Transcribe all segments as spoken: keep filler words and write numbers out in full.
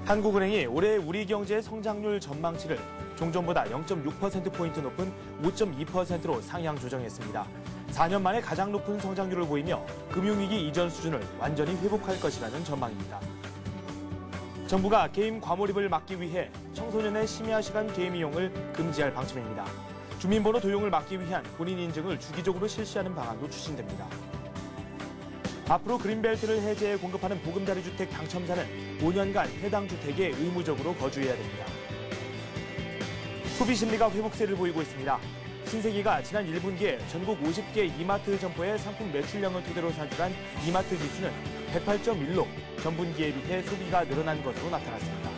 한국은행이 올해 우리 경제의 성장률 전망치를 종전보다 영 점 육 퍼센트포인트 높은 오 점 이 퍼센트로 상향 조정했습니다. 사 년 만에 가장 높은 성장률을 보이며 금융위기 이전 수준을 완전히 회복할 것이라는 전망입니다. 정부가 게임 과몰입을 막기 위해 청소년의 심야 시간 게임 이용을 금지할 방침입니다. 주민번호 도용을 막기 위한 본인 인증을 주기적으로 실시하는 방안도 추진됩니다. 앞으로 그린벨트를 해제해 공급하는 보금자리 주택 당첨자는 오 년간 해당 주택에 의무적으로 거주해야 됩니다. 소비 심리가 회복세를 보이고 있습니다. 신세계가 지난 일 분기에 전국 오십 개 이마트 점포의 상품 매출량을 토대로 산출한 이마트 지수는 백팔 점 일로 전분기에 비해 소비가 늘어난 것으로 나타났습니다.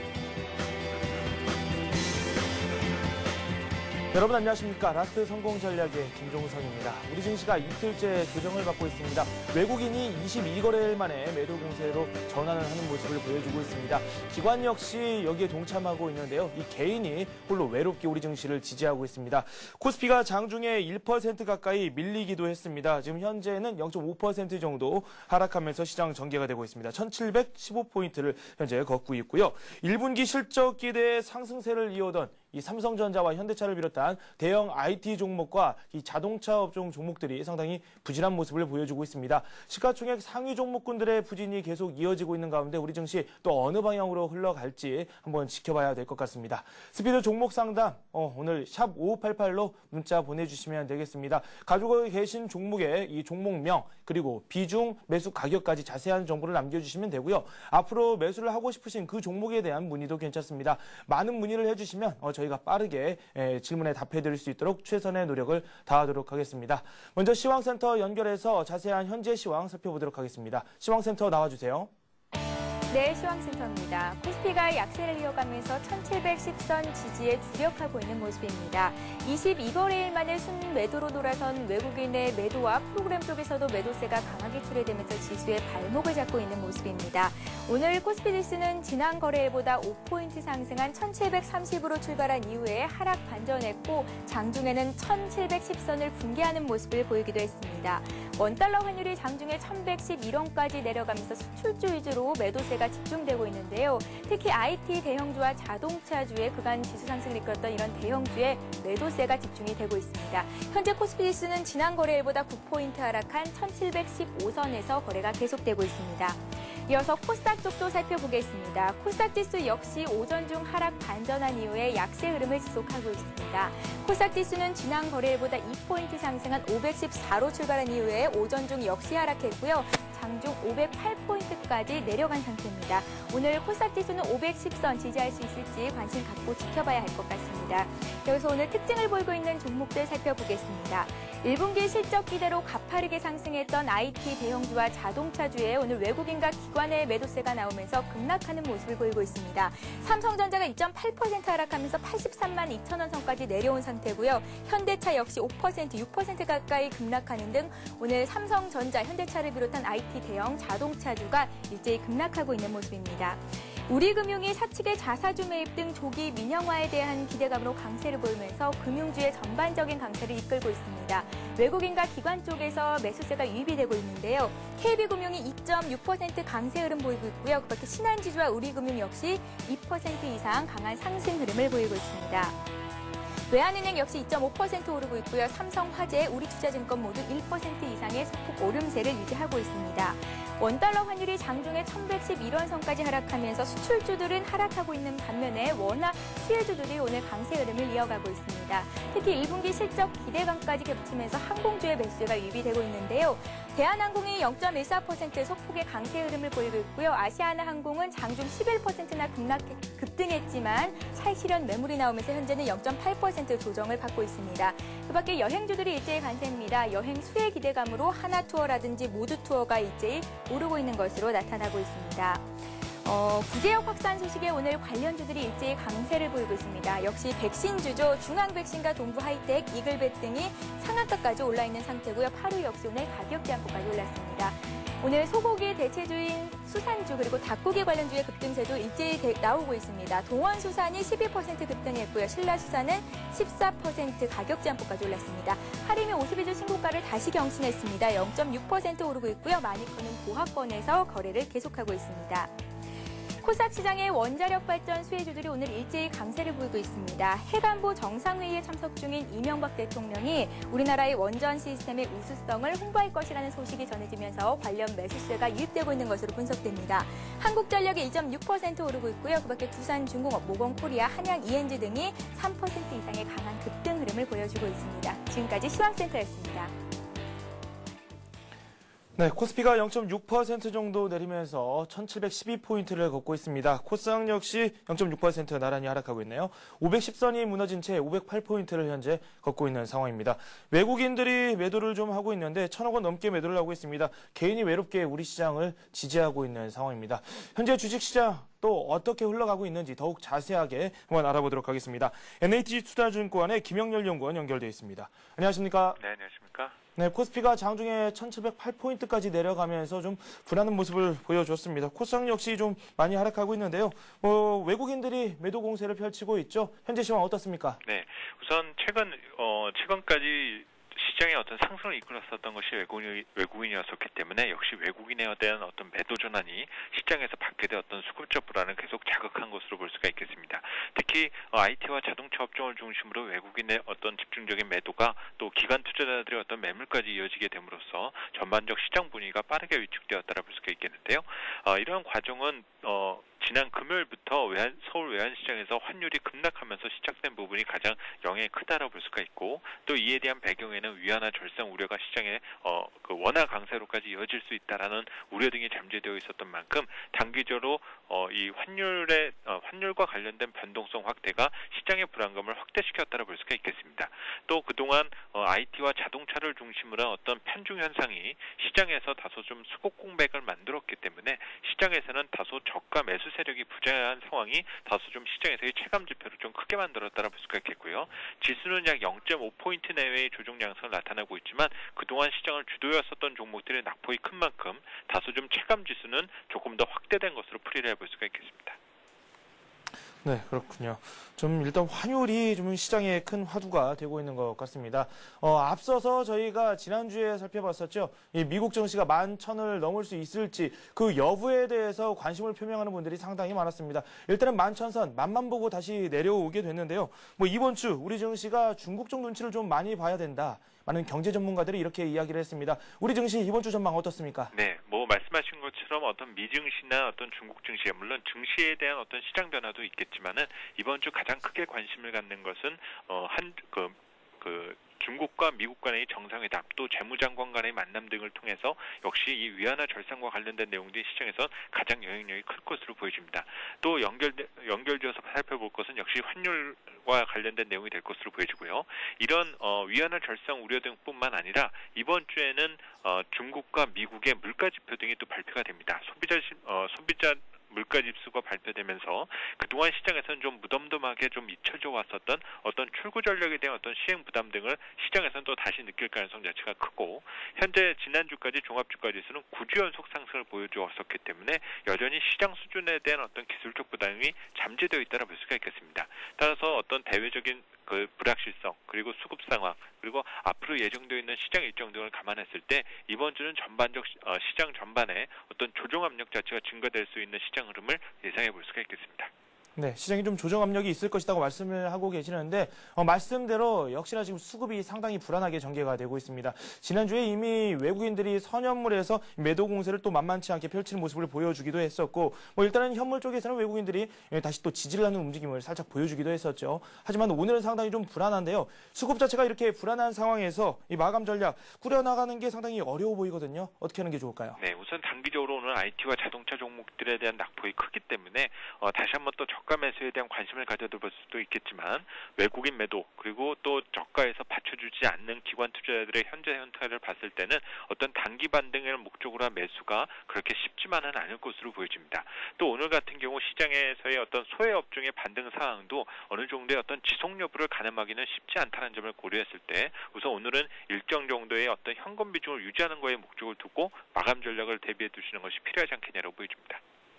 여러분 안녕하십니까. 라스트 성공 전략의 김종성입니다. 우리 증시가 이틀째 조정을 받고 있습니다. 외국인이 이십이 거래일 만에 매도 공세로 전환을 하는 모습을 보여주고 있습니다. 기관 역시 여기에 동참하고 있는데요. 이 개인이 홀로 외롭게 우리 증시를 지지하고 있습니다. 코스피가 장중에 일 퍼센트 가까이 밀리기도 했습니다. 지금 현재는 영 점 오 퍼센트 정도 하락하면서 시장 전개가 되고 있습니다. 천칠백십오 포인트를 현재 걷고 있고요. 일 분기 실적 기대의 상승세를 이어던 이 삼성전자와 현대차를 비롯한 대형 아이티 종목과 이 자동차 업종 종목들이 상당히 부진한 모습을 보여주고 있습니다. 시가총액 상위 종목군들의 부진이 계속 이어지고 있는 가운데 우리 증시 또 어느 방향으로 흘러갈지 한번 지켜봐야 될 것 같습니다. 스피드 종목 상담 어, 오늘 샵 오오팔팔로 문자 보내주시면 되겠습니다. 가지고 계신 종목의 이 종목명 그리고 비중, 매수 가격까지 자세한 정보를 남겨주시면 되고요. 앞으로 매수를 하고 싶으신 그 종목에 대한 문의도 괜찮습니다. 많은 문의를 해주시면 어, 저희가 빠르게 에, 질문에 답해드릴 수 있도록 최선의 노력을 다하도록 하겠습니다. 먼저 시황센터 연결해서 자세한 현재 시황 살펴보도록 하겠습니다. 시황센터 나와주세요. 네, 시황센터입니다. 코스피가 약세를 이어가면서 천칠백십 선 지지에 주력하고 있는 모습입니다. 이십이 거래일 만에 순매도로 돌아선 외국인의 매도와 프로그램 쪽에서도 매도세가 강하게 출회되면서 지수의 발목을 잡고 있는 모습입니다. 오늘 코스피 지수는 지난 거래일보다 오 포인트 상승한 천칠백삼십으로 출발한 이후에 하락 반전했고 장중에는 천칠백십 선을 붕괴하는 모습을 보이기도 했습니다. 원달러 환율이 장중에 천백십일 원까지 내려가면서 수출주 위주로 매도세가 집중되고 있는데요. 특히 아이티 대형주와 자동차주의 그간 지수 상승을 이끌었던 이런 대형주의 매도세가 집중이 되고 있습니다. 현재 코스피 지수는 지난 거래일보다 구 포인트 하락한 천칠백십오 선에서 거래가 계속되고 있습니다. 이어서 코스닥 쪽도 살펴보겠습니다. 코스닥 지수 역시 오전 중 하락 반전한 이후에 약세 흐름을 지속하고 있습니다. 코스닥 지수는 지난 거래일보다 이 포인트 상승한 오백십사로 출발한 이후에 오전 중 역시 하락했고요. 장중 오백팔 포인트까지 내려간 상태입니다. 오늘 코스닥 지수는 오백십 선 지지할 수 있을지 관심 갖고 지켜봐야 할 것 같습니다. 여기서 오늘 특징을 보이고 있는 종목들 살펴보겠습니다. 일 분기 실적 기대로 가파르게 상승했던 아이티 대형주와 자동차주에 오늘 외국인과 기관의 매도세가 나오면서 급락하는 모습을 보이고 있습니다. 삼성전자가 이 점 팔 퍼센트 하락하면서 팔십삼만 이천 원 선까지 내려온 상태고요. 현대차 역시 오 퍼센트, 육 퍼센트 가까이 급락하는 등 오늘 삼성전자, 현대차를 비롯한 아이티 대형 자동차주가 일제히 급락하고 있는 모습입니다. 우리금융이 사측의 자사주 매입 등 조기 민영화에 대한 기대감으로 강세를 보이면서 금융주의 전반적인 강세를 이끌고 있습니다. 외국인과 기관 쪽에서 매수세가 유입이 되고 있는데요. 케이비금융이 이 점 육 퍼센트 강세 흐름 보이고 있고요. 그밖에 신한지주와 우리금융 역시 이 퍼센트 이상 강한 상승 흐름을 보이고 있습니다. 외환은행 역시 이 점 오 퍼센트 오르고 있고요. 삼성화재, 우리투자증권 모두 일 퍼센트 이상의 소폭 오름세를 유지하고 있습니다. 원달러 환율이 장중에 천백십일 원 선까지 하락하면서 수출주들은 하락하고 있는 반면에 원화 수혜주들이 오늘 강세 흐름을 이어가고 있습니다. 특히 일 분기 실적 기대감까지 겹치면서 항공주의 매수가 유입이 되고 있는데요. 대한항공이 영 점 일사 퍼센트 소폭의 강세 흐름을 보이고 있고요. 아시아나항공은 장중 십일 퍼센트나 급락, 급등했지만 차익 실현 매물이 나오면서 현재는 영 점 팔 퍼센트 조정을 받고 있습니다. 그밖에 여행주들이 일제히 강세입니다. 여행 수혜 기대감으로 하나투어라든지 모두투어가 일제히 오르고 있는 것으로 나타나고 있습니다. 어, 구제역 확산 소식에 오늘 관련주들이 일제히 강세를 보이고 있습니다. 역시 백신주죠. 중앙백신과 동부하이텍, 이글벳 등이 상한가까지 올라있는 상태고요. 파루 역시 오늘 가격 제한폭까지 올랐습니다. 오늘 소고기 대체주인 수산주 그리고 닭고기 관련주의 급등세도 일제히 대, 나오고 있습니다. 동원수산이 십이 퍼센트 급등했고요. 신라수산은 십사 퍼센트 가격 제한폭까지 올랐습니다. 하림이 오십이 주 신고가를 다시 경신했습니다. 영 점 육 퍼센트 오르고 있고요. 마니커는 보합권에서 거래를 계속하고 있습니다. 코스닥 시장의 원자력 발전 수혜주들이 오늘 일제히 강세를 보이고 있습니다. 해관보 정상회의에 참석 중인 이명박 대통령이 우리나라의 원전 시스템의 우수성을 홍보할 것이라는 소식이 전해지면서 관련 매수세가 유입되고 있는 것으로 분석됩니다. 한국전력이 일 점 육 퍼센트 오르고 있고요. 그밖에 두산중공업, 모건코리아, 한양 이엔지 등이 삼 퍼센트 이상의 강한 급등 흐름을 보여주고 있습니다. 지금까지 시황센터였습니다. 네, 코스피가 영 점 육 퍼센트 정도 내리면서 천칠백십이 포인트를 걷고 있습니다. 코스닥 역시 영 점 육 퍼센트 나란히 하락하고 있네요. 오백십 선이 무너진 채 오백팔 포인트를 현재 걷고 있는 상황입니다. 외국인들이 매도를 좀 하고 있는데 천억 원 넘게 매도를 하고 있습니다. 개인이 외롭게 우리 시장을 지지하고 있는 상황입니다. 현재 주식시장 또 어떻게 흘러가고 있는지 더욱 자세하게 한번 알아보도록 하겠습니다. 엔에이티투자증권의 김영렬 연구원 연결되어 있습니다. 안녕하십니까? 네, 안녕하십니까? 네, 코스피가 장중에 천칠백팔 포인트까지 내려가면서 좀 불안한 모습을 보여줬습니다. 코스닥 역시 좀 많이 하락하고 있는데요. 어, 외국인들이 매도 공세를 펼치고 있죠. 현재 시황 어떻습니까? 네, 우선 최근 어, 최근까지 시장의 어떤 상승을 이끌었었던 것이 외국인, 외국인이었었기 때문에 역시 외국인에 대한 어떤 매도 전환이 시장에서 받게 된 어떤 수급적 불안을 계속 자극한 것으로 볼 수가 있겠습니다. 특히 아이티와 자동차 업종을 중심으로 외국인의 어떤 집중적인 매도가 또 기관 투자자들의 어떤 매물까지 이어지게 됨으로써 전반적 시장 분위기가 빠르게 위축되었다라 볼 수가 있겠는데요. 어, 이러한 과정은 어, 지난 금요일부터 외환, 서울 외환시장에서 환율이 급락하면서 시작된 부분이 가장 영향이 크다라고 볼 수가 있고 또 이에 대한 배경에는 위안화 절상 우려가 시장에 어, 그 원화 강세로까지 이어질 수 있다라는 우려 등이 잠재되어 있었던 만큼 단기적으로 어, 이 환율의 어, 환율과 관련된 변동성 확대가 시장의 불안감을 확대시켰다라고 볼 수가 있겠습니다. 또 그동안 어, 아이티와 자동차를 중심으로 한 어떤 편중 현상이 시장에서 다소 좀 수급 공백을 만들었기 때문에 시장에서는 다소 저가 매수 세력이 부재한 상황이 다소 좀 시장에서의 체감 지표를 좀 크게 만들었다라 볼 수가 있겠고요. 지수는 약 영 점 오 포인트 내외의 조정 양상을 나타나고 있지만 그동안 시장을 주도했었던 종목들의 낙폭이 큰 만큼 다소 좀 체감 지수는 조금 더 확대된 것으로 풀이를 해볼 수가 있겠습니다. 네, 그렇군요. 좀 일단 환율이 좀 시장에 큰 화두가 되고 있는 것 같습니다. 어, 앞서서 저희가 지난주에 살펴봤었죠. 이 미국 증시가 만 천을 넘을 수 있을지 그 여부에 대해서 관심을 표명하는 분들이 상당히 많았습니다. 일단은 만 천선, 만만 보고 다시 내려오게 됐는데요. 뭐 이번 주 우리 증시가 중국 쪽 눈치를 좀 많이 봐야 된다. 많은 경제 전문가들이 이렇게 이야기를 했습니다. 우리 증시 이번 주 전망 어떻습니까? 네, 뭐 말씀하신 것처럼 어떤 미증시나 어떤 중국 증시, 물론 증시에 대한 어떤 시장 변화도 있겠지만은 이번 주 가장 크게 관심을 갖는 것은 어, 한 그 그 중국과 미국 간의 정상회담, 또 재무장관 간의 만남 등을 통해서 역시 이 위안화 절상과 관련된 내용들이 시장에서 가장 영향력이 클 것으로 보여집니다. 또 연결 연결지어서 살펴볼 것은 역시 환율과 관련된 내용이 될 것으로 보여지고요. 이런 어, 위안화 절상 우려 등뿐만 아니라 이번 주에는 어, 중국과 미국의 물가 지표 등이 또 발표가 됩니다. 소비자 어, 소비자 물가 지수가 발표되면서 그동안 시장에서는 좀 무덤덤하게 좀 잊혀져 왔었던 어떤 출구 전략에 대한 어떤 시행 부담 등을 시장에서는 또 다시 느낄 가능성 자체가 크고 현재 지난주까지 종합주가 지수는 구 주 연속 상승을 보여주었었기 때문에 여전히 시장 수준에 대한 어떤 기술적 부담이 잠재되어 있다고 볼 수가 있겠습니다. 따라서 어떤 대외적인 그 불확실성 그리고 수급 상황 그리고 앞으로 예정되어 있는 시장 일정 등을 감안했을 때 이번 주는 전반적 어, 시장 전반에 어떤 조정 압력 자체가 증가될 수 있는 시장 흐름을 예상해 볼 수가 있겠습니다. 네, 시장이 좀 조정 압력이 있을 것이라고 말씀을 하고 계시는데 어, 말씀대로 역시나 지금 수급이 상당히 불안하게 전개가 되고 있습니다. 지난주에 이미 외국인들이 선현물에서 매도 공세를 또 만만치 않게 펼치는 모습을 보여주기도 했었고 뭐 일단은 현물 쪽에서는 외국인들이 다시 또 지지를 하는 움직임을 살짝 보여주기도 했었죠. 하지만 오늘은 상당히 좀 불안한데요. 수급 자체가 이렇게 불안한 상황에서 이 마감 전략 꾸려나가는 게 상당히 어려워 보이거든요. 어떻게 하는 게 좋을까요? 네, 우선 단기적으로 오늘 아이티와 자동차 종목들에 대한 낙폭이 크기 때문에 어, 다시 한번 또 저가 매수에 대한 관심을 가져볼 수도 있겠지만 외국인 매도 그리고 또 저가에서 받쳐주지 않는 기관 투자자들의 현재 현태를 봤을 때는 어떤 단기 반등을 목적으로 한 매수가 그렇게 쉽지만은 않을 것으로 보여집니다. 또 오늘 같은 경우 시장에서의 어떤 소외 업종의 반등 상황도 어느 정도의 어떤 지속 여부를 가늠하기는 쉽지 않다는 점을 고려했을 때 우선 오늘은 일정 정도의 어떤 현금 비중을 유지하는 거에 목적을 두고 마감 전략을 대비해 두시는 것이 필요하지 않겠냐고 보여집니다.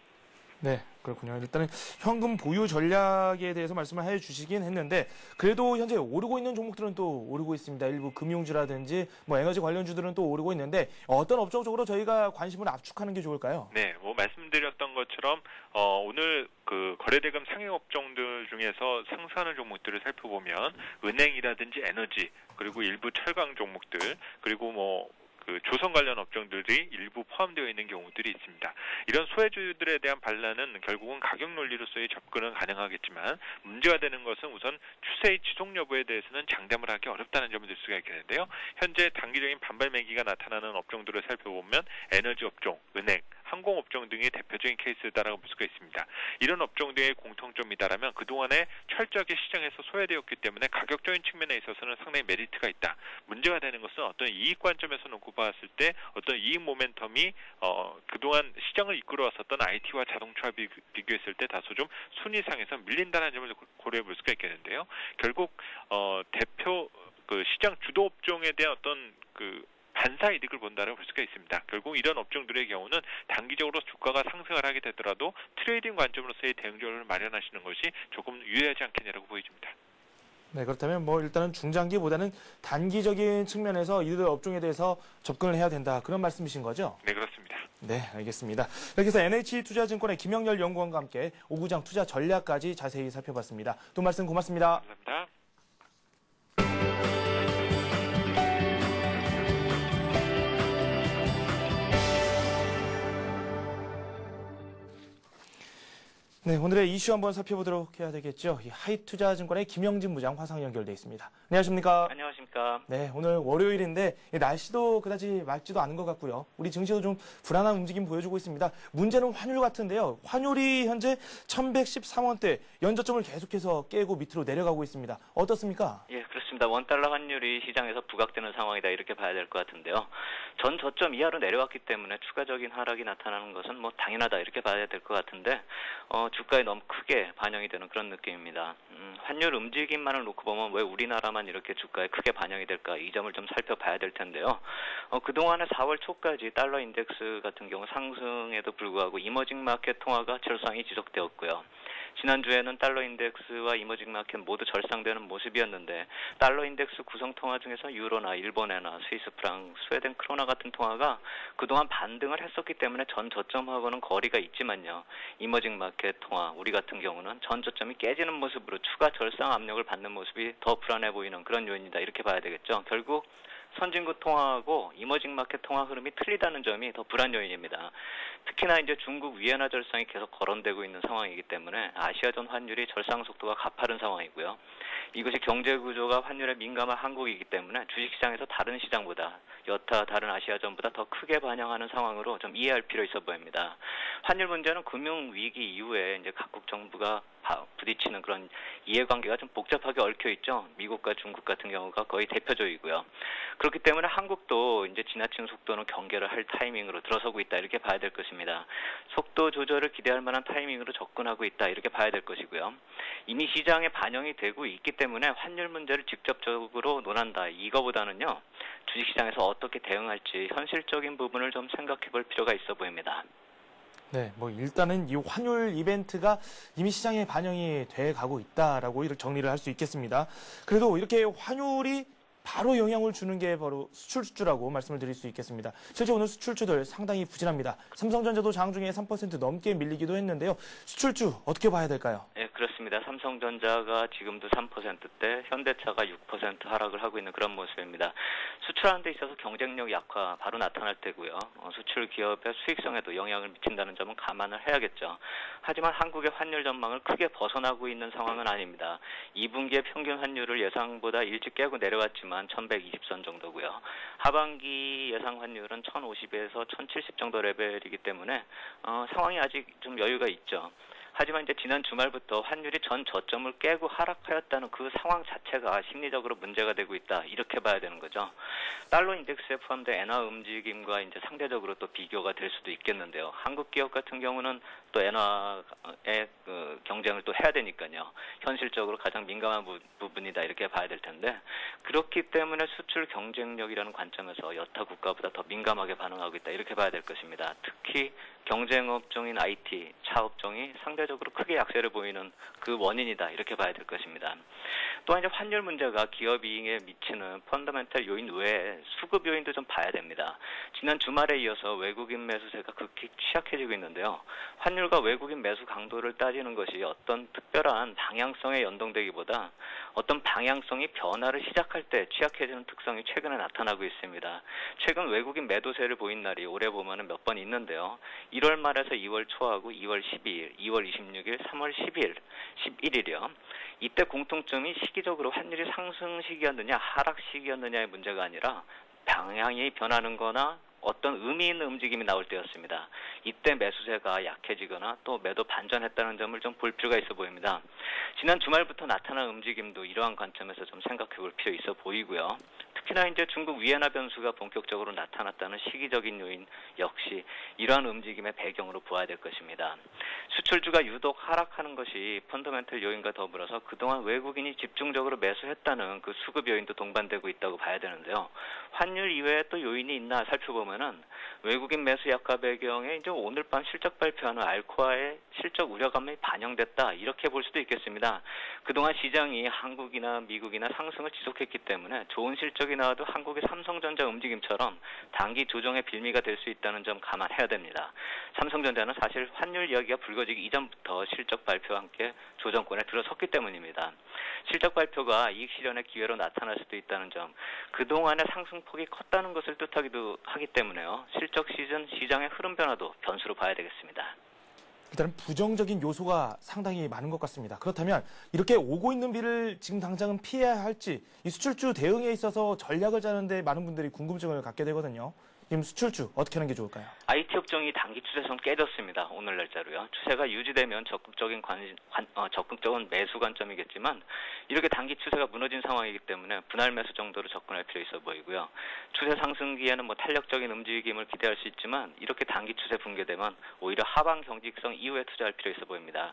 네, 그렇군요. 일단은 현금 보유 전략에 대해서 말씀을 해주시긴 했는데 그래도 현재 오르고 있는 종목들은 또 오르고 있습니다. 일부 금융주라든지 뭐 에너지 관련주들은 또 오르고 있는데 어떤 업종 쪽으로 저희가 관심을 압축하는 게 좋을까요? 네, 뭐 말씀드렸던 것처럼 어, 오늘 그 거래대금 상행 업종들 중에서 상승하는 종목들을 살펴보면 은행이라든지 에너지 그리고 일부 철강 종목들 그리고 뭐 그 조선 관련 업종들이 일부 포함되어 있는 경우들이 있습니다. 이런 소외주들에 대한 반란은 결국은 가격 논리로서의 접근은 가능하겠지만 문제가 되는 것은 우선 추세의 지속 여부에 대해서는 장담을 하기 어렵다는 점을 들 수가 있겠는데요. 현재 단기적인 반발 매기가 나타나는 업종들을 살펴보면 에너지 업종, 은행, 항공업종 등이 대표적인 케이스다라고 볼 수가 있습니다. 이런 업종들의 공통점이다라면 그동안에 철저하게 시장에서 소외되었기 때문에 가격적인 측면에 있어서는 상당히 메리트가 있다. 문제가 되는 것은 어떤 이익 관점에서 놓고 봤을 때 어떤 이익 모멘텀이 어, 그동안 시장을 이끌어왔었던 아이티와 자동차와 비, 비교했을 때 다소 좀 순위상에서 밀린다는 점을 고려해 볼 수가 있겠는데요. 결국 어, 대표 그 시장 주도 업종에 대한 어떤 그 반사 이득을 본다고 볼 수가 있습니다. 결국 이런 업종들의 경우는 단기적으로 주가가 상승을 하게 되더라도 트레이딩 관점으로서의 대응적을 마련하시는 것이 조금 유리하지 않겠냐라고 보여집니다. 네, 그렇다면 뭐 일단은 중장기보다는 단기적인 측면에서 이들 업종에 대해서 접근을 해야 된다. 그런 말씀이신 거죠? 네, 그렇습니다. 네, 알겠습니다. 이렇게 해서 엔에이치투자증권의 김영렬 연구원과 함께 오구장 투자 전략까지 자세히 살펴봤습니다. 또 말씀 고맙습니다. 감사합니다. 네, 오늘의 이슈 한번 살펴보도록 해야 되겠죠. 이 하이투자증권의 김영진 부장 화상 연결돼 있습니다. 안녕하십니까? 안녕하십니까? 네, 오늘 월요일인데 날씨도 그다지 맑지도 않은 것 같고요. 우리 증시도 좀 불안한 움직임 보여주고 있습니다. 문제는 환율 같은데요. 환율이 현재 천백십삼 원대 연저점을 계속해서 깨고 밑으로 내려가고 있습니다. 어떻습니까? 예, 그렇습니다. 원달러 환율이 시장에서 부각되는 상황이다 이렇게 봐야 될 것 같은데요. 전 저점 이하로 내려왔기 때문에 추가적인 하락이 나타나는 것은 뭐 당연하다 이렇게 봐야 될 것 같은데 어, 주가에 너무 크게 반영이 되는 그런 느낌입니다. 음, 환율 움직임만을 놓고 보면 왜 우리나라만 이렇게 주가에 크게 반영이 될까 이 점을 좀 살펴봐야 될 텐데요. 어, 그동안에 사월 초까지 달러 인덱스 같은 경우 상승에도 불구하고 이머징 마켓 통화가 절상이 지속되었고요. 지난주에는 달러 인덱스와 이머징 마켓 모두 절상되는 모습이었는데 달러 인덱스 구성 통화 중에서 유로나 일본에나 스위스 프랑, 스웨덴 크로나 같은 통화가 그동안 반등을 했었기 때문에 전 저점하고는 거리가 있지만요. 이머징 마켓 통화, 우리 같은 경우는 전 저점이 깨지는 모습으로 추가 절상 압력을 받는 모습이 더 불안해 보이는 그런 요인이다 이렇게 봐야 되겠죠. 결국 선진국 통화하고 이머징 마켓 통화 흐름이 틀리다는 점이 더 불안 요인입니다. 특히나 이제 중국 위안화 절상이 계속 거론되고 있는 상황이기 때문에 아시아전 환율이 절상 속도가 가파른 상황이고요. 이것이 경제 구조가 환율에 민감한 한국이기 때문에 주식시장에서 다른 시장보다 여타 다른 아시아전보다 더 크게 반영하는 상황으로 좀 이해할 필요 있어 보입니다. 환율 문제는 금융 위기 이후에 이제 각국 정부가 부딪히는 그런 이해관계가 좀 복잡하게 얽혀 있죠. 미국과 중국 같은 경우가 거의 대표적이고요. 그렇기 때문에 한국도 이제 지나친 속도는 경계를 할 타이밍으로 들어서고 있다 이렇게 봐야 될 것입니다. 속도 조절을 기대할 만한 타이밍으로 접근하고 있다 이렇게 봐야 될 것이고요. 이미 시장에 반영이 되고 있기 때문에 환율 문제를 직접적으로 논한다. 이거보다는요. 주식시장에서 어떻게 대응할지 현실적인 부분을 좀 생각해 볼 필요가 있어 보입니다. 네, 뭐 일단은 이 환율 이벤트가 이미 시장에 반영이 돼 가고 있다라고 이렇게 정리를 할 수 있겠습니다. 그래도 이렇게 환율이 바로 영향을 주는 게 바로 수출주라고 말씀을 드릴 수 있겠습니다. 실제 오늘 수출주들 상당히 부진합니다. 삼성전자도 장중에 삼 퍼센트 넘게 밀리기도 했는데요. 수출주 어떻게 봐야 될까요? 네, 그렇습니다. 삼성전자가 지금도 삼 퍼센트대, 현대차가 육 퍼센트 하락을 하고 있는 그런 모습입니다. 수출하는 데 있어서 경쟁력 약화 바로 나타날 테고요. 어, 수출 기업의 수익성에도 영향을 미친다는 점은 감안을 해야겠죠. 하지만 한국의 환율 전망을 크게 벗어나고 있는 상황은 아닙니다. 이 분기의 평균 환율을 예상보다 일찍 깨고 내려왔지만 천백이십 선 정도고요. 하반기 예상 환율은 천오십에서 천칠십 정도 레벨이기 때문에 어, 상황이 아직 좀 여유가 있죠. 하지만 이제 지난 주말부터 환율이 전 저점을 깨고 하락하였다는 그 상황 자체가 심리적으로 문제가 되고 있다. 이렇게 봐야 되는 거죠. 달러 인덱스에 포함된 엔화 움직임과 이제 상대적으로 또 비교가 될 수도 있겠는데요. 한국 기업 같은 경우는 또 엔화의 그 경쟁을 또 해야 되니까요. 현실적으로 가장 민감한 부, 부분이다. 이렇게 봐야 될 텐데 그렇기 때문에 수출 경쟁력이라는 관점에서 여타 국가보다 더 민감하게 반응하고 있다. 이렇게 봐야 될 것입니다. 특히 경쟁 업종인 아이티, 차 업종이 상대적으로 크게 약세를 보이는 그 원인이다. 이렇게 봐야 될 것입니다. 또한 이제 환율 문제가 기업 이익에 미치는 펀더멘탈 요인 외에 수급 요인도 좀 봐야 됩니다. 지난 주말에 이어서 외국인 매수세가 극히 취약해지고 있는데요. 환율과 외국인 매수 강도를 따지는 것이 어떤 특별한 방향성에 연동되기보다 어떤 방향성이 변화를 시작할 때 취약해지는 특성이 최근에 나타나고 있습니다. 최근 외국인 매도세를 보인 날이 올해 보면은 몇 번 있는데요. 일월 말에서 이월 초하고 이월 십이일, 이월 이십육일, 삼월 십일, 십일일이요. 이때 공통점이 시기적으로 환율이 상승 시기였느냐 하락 시기였느냐의 문제가 아니라 방향이 변하는 거나 어떤 의미 있는 움직임이 나올 때였습니다. 이때 매수세가 약해지거나 또 매도 반전했다는 점을 좀 볼 필요가 있어 보입니다. 지난 주말부터 나타난 움직임도 이러한 관점에서 좀 생각해 볼 필요 있어 보이고요. 특히나 이제 중국 위안화 변수가 본격적으로 나타났다는 시기적인 요인 역시 이러한 움직임의 배경으로 보아야 될 것입니다. 수출주가 유독 하락하는 것이 펀더멘털 요인과 더불어서 그동안 외국인이 집중적으로 매수했다는 그 수급 요인도 동반되고 있다고 봐야 되는데요. 환율 이외에 또 요인이 있나 살펴보면은 외국인 매수 약화 배경에 이제 오늘 밤 실적 발표하는 알코아의 실적 우려감이 반영됐다 이렇게 볼 수도 있겠습니다. 그동안 시장이 한국이나 미국이나 상승을 지속했기 때문에 좋은 실적이 나와도 한국의 삼성전자 움직임처럼 단기 조정의 빌미가 될 수 있다는 점 감안해야 됩니다. 삼성전자는 사실 환율 이야기가 불거지기 이전부터 실적 발표와 함께 조정권에 들어섰기 때문입니다. 실적 발표가 이익 실현의 기회로 나타날 수도 있다는 점, 그동안의 상승폭이 컸다는 것을 뜻하기도 하기 때문에요. 실적 시즌 시장의 흐름 변화도 변수로 봐야 되겠습니다. 일단 부정적인 요소가 상당히 많은 것 같습니다. 그렇다면 이렇게 오고 있는 비를 지금 당장은 피해야 할지 이 수출주 대응에 있어서 전략을 짜는데 많은 분들이 궁금증을 갖게 되거든요. 지금 수출주 어떻게 하는 게 좋을까요? 아이티 업종이 단기 추세선 깨졌습니다. 오늘 날짜로요. 추세가 유지되면 적극적인 관, 관 어, 적극적인 매수 관점이겠지만 이렇게 단기 추세가 무너진 상황이기 때문에 분할 매수 정도로 접근할 필요 있어 보이고요. 추세 상승기에는 뭐 탄력적인 움직임을 기대할 수 있지만 이렇게 단기 추세 붕괴되면 오히려 하방 경직성 이후에 투자할 필요 있어 보입니다.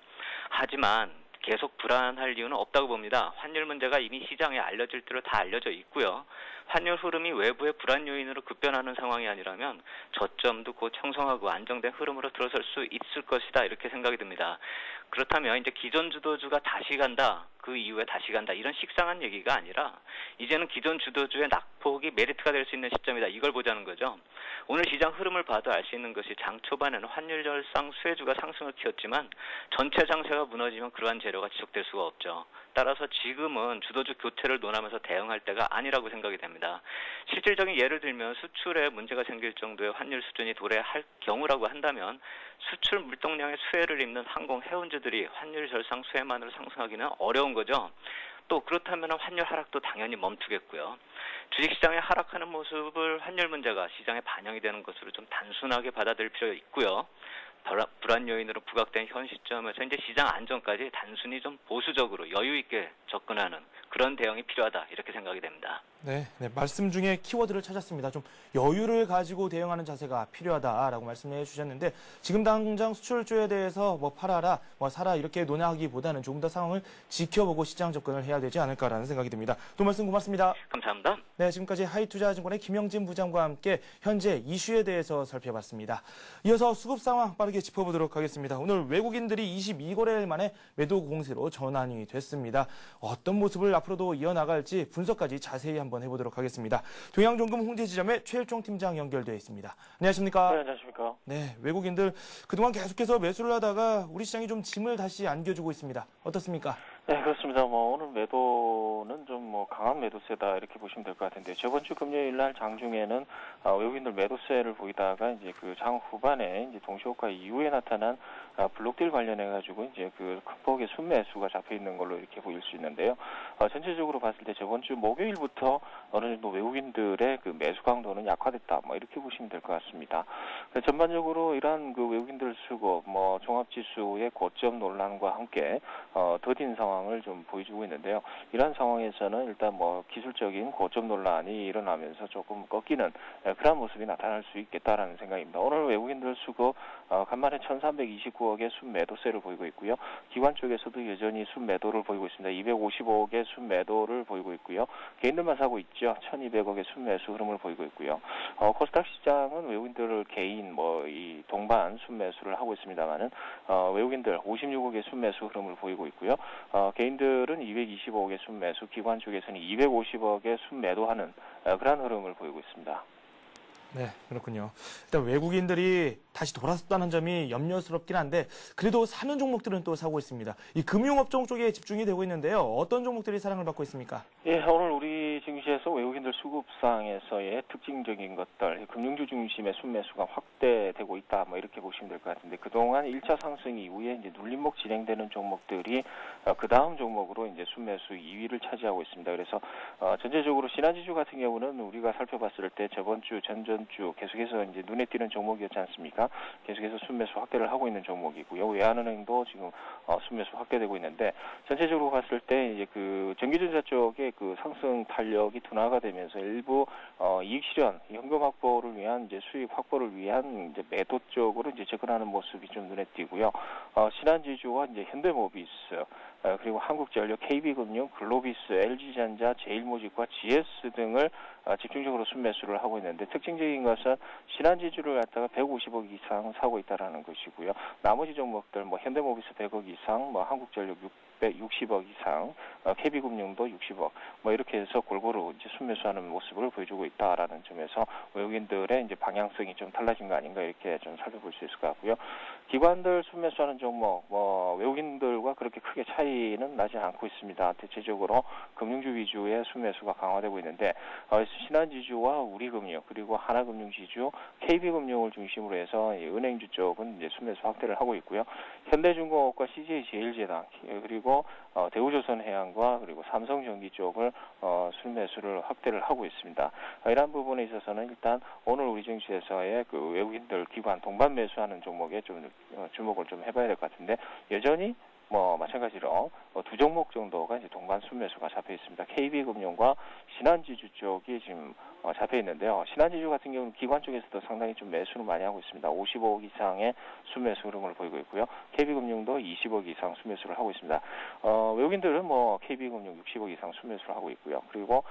하지만 계속 불안할 이유는 없다고 봅니다. 환율 문제가 이미 시장에 알려질 대로 다 알려져 있고요. 환율 흐름이 외부의 불안 요인으로 급변하는 상황이 아니라면 저점도 곧 형성하고 안정된 흐름으로 들어설 수 있을 것이다 이렇게 생각이 듭니다. 그렇다면 이제 기존 주도주가 다시 간다, 그 이후에 다시 간다 이런 식상한 얘기가 아니라 이제는 기존 주도주의 낙폭이 메리트가 될 수 있는 시점이다 이걸 보자는 거죠. 오늘 시장 흐름을 봐도 알 수 있는 것이 장 초반에는 환율 절상 수혜주가 상승을 키웠지만 전체 장세가 무너지면 그러한 재료가 지속될 수가 없죠. 따라서 지금은 주도주 교체를 논하면서 대응할 때가 아니라고 생각이 됩니다. 실질적인 예를 들면 수출에 문제가 생길 정도의 환율 수준이 도래할 경우라고 한다면 수출 물동량의 수혜를 입는 항공 해운주들이 환율 절상 수혜만으로 상승하기는 어려운 거죠. 또 그렇다면 환율 하락도 당연히 멈추겠고요. 주식시장에 하락하는 모습을 환율 문제가 시장에 반영이 되는 것으로 좀 단순하게 받아들일 필요가 있고요. 불안 요인으로 부각된 현 시점에서 이제 시장 안정까지 단순히 좀 보수적으로 여유 있게 접근하는 그런 대응이 필요하다 이렇게 생각이 됩니다. 네, 네, 말씀 중에 키워드를 찾았습니다. 좀 여유를 가지고 대응하는 자세가 필요하다라고 말씀해 주셨는데 지금 당장 수출주에 대해서 뭐 팔아라, 뭐 사라 이렇게 논하기보다는 조금 더 상황을 지켜보고 시장 접근을 해야 되지 않을까라는 생각이 듭니다. 또 말씀 고맙습니다. 감사합니다. 네, 지금까지 하이투자증권의 김영진 부장과 함께 현재 이슈에 대해서 살펴봤습니다. 이어서 수급 상황 빠르게 짚어보도록 하겠습니다. 오늘 외국인들이 이십이 거래일 만에 매도 공세로 전환이 됐습니다. 어떤 모습을 앞으로도 이어나갈지 분석까지 자세히 한번 해보도록 하겠습니다. 동양종금 홍대지점의 최일종 팀장 연결되어 있습니다. 안녕하십니까? 네, 안녕하십니까? 네, 외국인들 그동안 계속해서 매수를 하다가 우리 시장이 좀 짐을 다시 안겨주고 있습니다. 어떻습니까? 네, 그렇습니다. 뭐 오늘 매도는 좀 뭐 강한 매도세다 이렇게 보시면 될 것 같은데 저번 주 금요일 날 장중에는 아, 외국인들 매도세를 보이다가 이제 그 장 후반에 이제 동시효과 이후에 나타난 아, 블록딜 관련해 가지고 이제 그 큰 폭의 순매수가 잡혀 있는 걸로 이렇게 보일 수 있는데요. 어, 전체적으로 봤을 때 저번 주 목요일부터 어느 정도 외국인들의 그 매수 강도는 약화됐다. 뭐 이렇게 보시면 될 것 같습니다. 전반적으로 이러한 그 외국인들 수급, 뭐 종합지수의 고점 논란과 함께 어, 더딘 상황을 좀 보여주고 있는데요. 이러한 상황에서는 일단 뭐 기술적인 고점 논란이 일어나면서 조금 꺾이는 그런 모습이 나타날 수 있겠다라는 생각입니다. 오늘 외국인들 수급 어, 간만에 천삼백이십구 이백이십구억의 순매도세를 보이고 있고요. 기관 쪽에서도 여전히 순매도를 보이고 있습니다. 이백오십오억의 순매도를 보이고 있고요. 개인들만 사고 있죠. 천이백억의 순매수 흐름을 보이고 있고요. 어, 코스닥 시장은 외국인들 개인 뭐 이 동반 순매수를 하고 있습니다만은 어, 외국인들 오십육억의 순매수 흐름을 보이고 있고요. 어, 개인들은 이백이십억의 순매수, 기관 쪽에서는 이백오십억의 순매도하는 어, 그런 흐름을 보이고 있습니다. 네, 그렇군요. 일단 외국인들이 다시 돌아섰다는 점이 염려스럽긴 한데 그래도 사는 종목들은 또 사고 있습니다. 이 금융업종 쪽에 집중이 되고 있는데요. 어떤 종목들이 사랑을 받고 있습니까? 예, 오늘 우리 증시에서 외국인들 수급상에서의 특징적인 것들, 금융주 중심의 순매수가 확대되고 있다, 뭐 이렇게 보시면 될 것 같은데 그동안 일 차 상승 이후에 이제 눌림목 진행되는 종목들이 어, 그 다음 종목으로 이제 순매수 이 위를 차지하고 있습니다. 그래서 어, 전체적으로 신한지주 같은 경우는 우리가 살펴봤을 때 저번 주, 전전 주 계속해서 이제 눈에 띄는 종목이었지 않습니까? 계속해서 순매수 확대를 하고 있는 종목이고요. 외환은행도 지금 어, 순매수 확대되고 있는데 전체적으로 봤을 때 이제 그 전기전자 쪽에 그 상승 탄력이 둔화가 되면서 일부 어, 이익 실현, 현금 확보를 위한 이제 수익 확보를 위한 이제 매도 쪽으로 이제 접근하는 모습이 좀 눈에 띄고요. 어, 신한지주와 이제 현대모비스 어, 그리고 한국전력, 케이비금융, 글로비스, 엘지전자, 제일모직과 지에스 등을 어, 집중적으로 순매수를 하고 있는데 특징적인 것은 신한지주를 갖다가 백오십억 이상 사고 있다라는 것이고요. 나머지 종목들 뭐 현대모비스 백억 이상, 뭐 한국전력 육백육십억 이상, 어, 케이비금융도 육십억, 뭐 이렇게 해서 골고루 이제 순매수하는 모습을 보여주고 있다라는 점에서 외국인들의 이제 방향성이 좀 달라진 거 아닌가 이렇게 좀 살펴볼 수 있을 것 같고요. 기관들 순매수하는 종목, 뭐 외국인들과 그렇게 크게 차이는 나지 않고 있습니다. 대체적으로 금융주 위주의 순매수가 강화되고 있는데 어, 신한지주와 우리금융 그리고 하나금융지주, 케이비금융을 중심으로 해서 은행주 쪽은 이제 순매수 확대를 하고 있고요. 현대중공업과 씨제이제일제당 그리고 어, 대우조선해양과 그리고 삼성전기 쪽을 어, 순매수를 확대를 하고 있습니다. 어, 이러한 부분에 있어서는 일단 오늘 우리 증시에서의 그 외국인들 기관 동반 매수하는 종목에 좀 어, 주목을 좀 해봐야 될 것 같은데 여전히 뭐 마찬가지로 어, 두 종목 정도가 이제 동반 순매수가 잡혀 있습니다. 케이비금융과 신한지주 쪽이 지금 어, 잡혀 있는데요. 신한지주 같은 경우는 기관 쪽에서도 상당히 좀 매수를 많이 하고 있습니다. 오십억 이상의 순매수 흐름을 보이고 있고요. 케이비금융도 이십억 이상 순매수를 하고 있습니다. 어, 외국인들은 뭐 케이비금융 육십억 이상 순매수를 하고 있고요. 그리고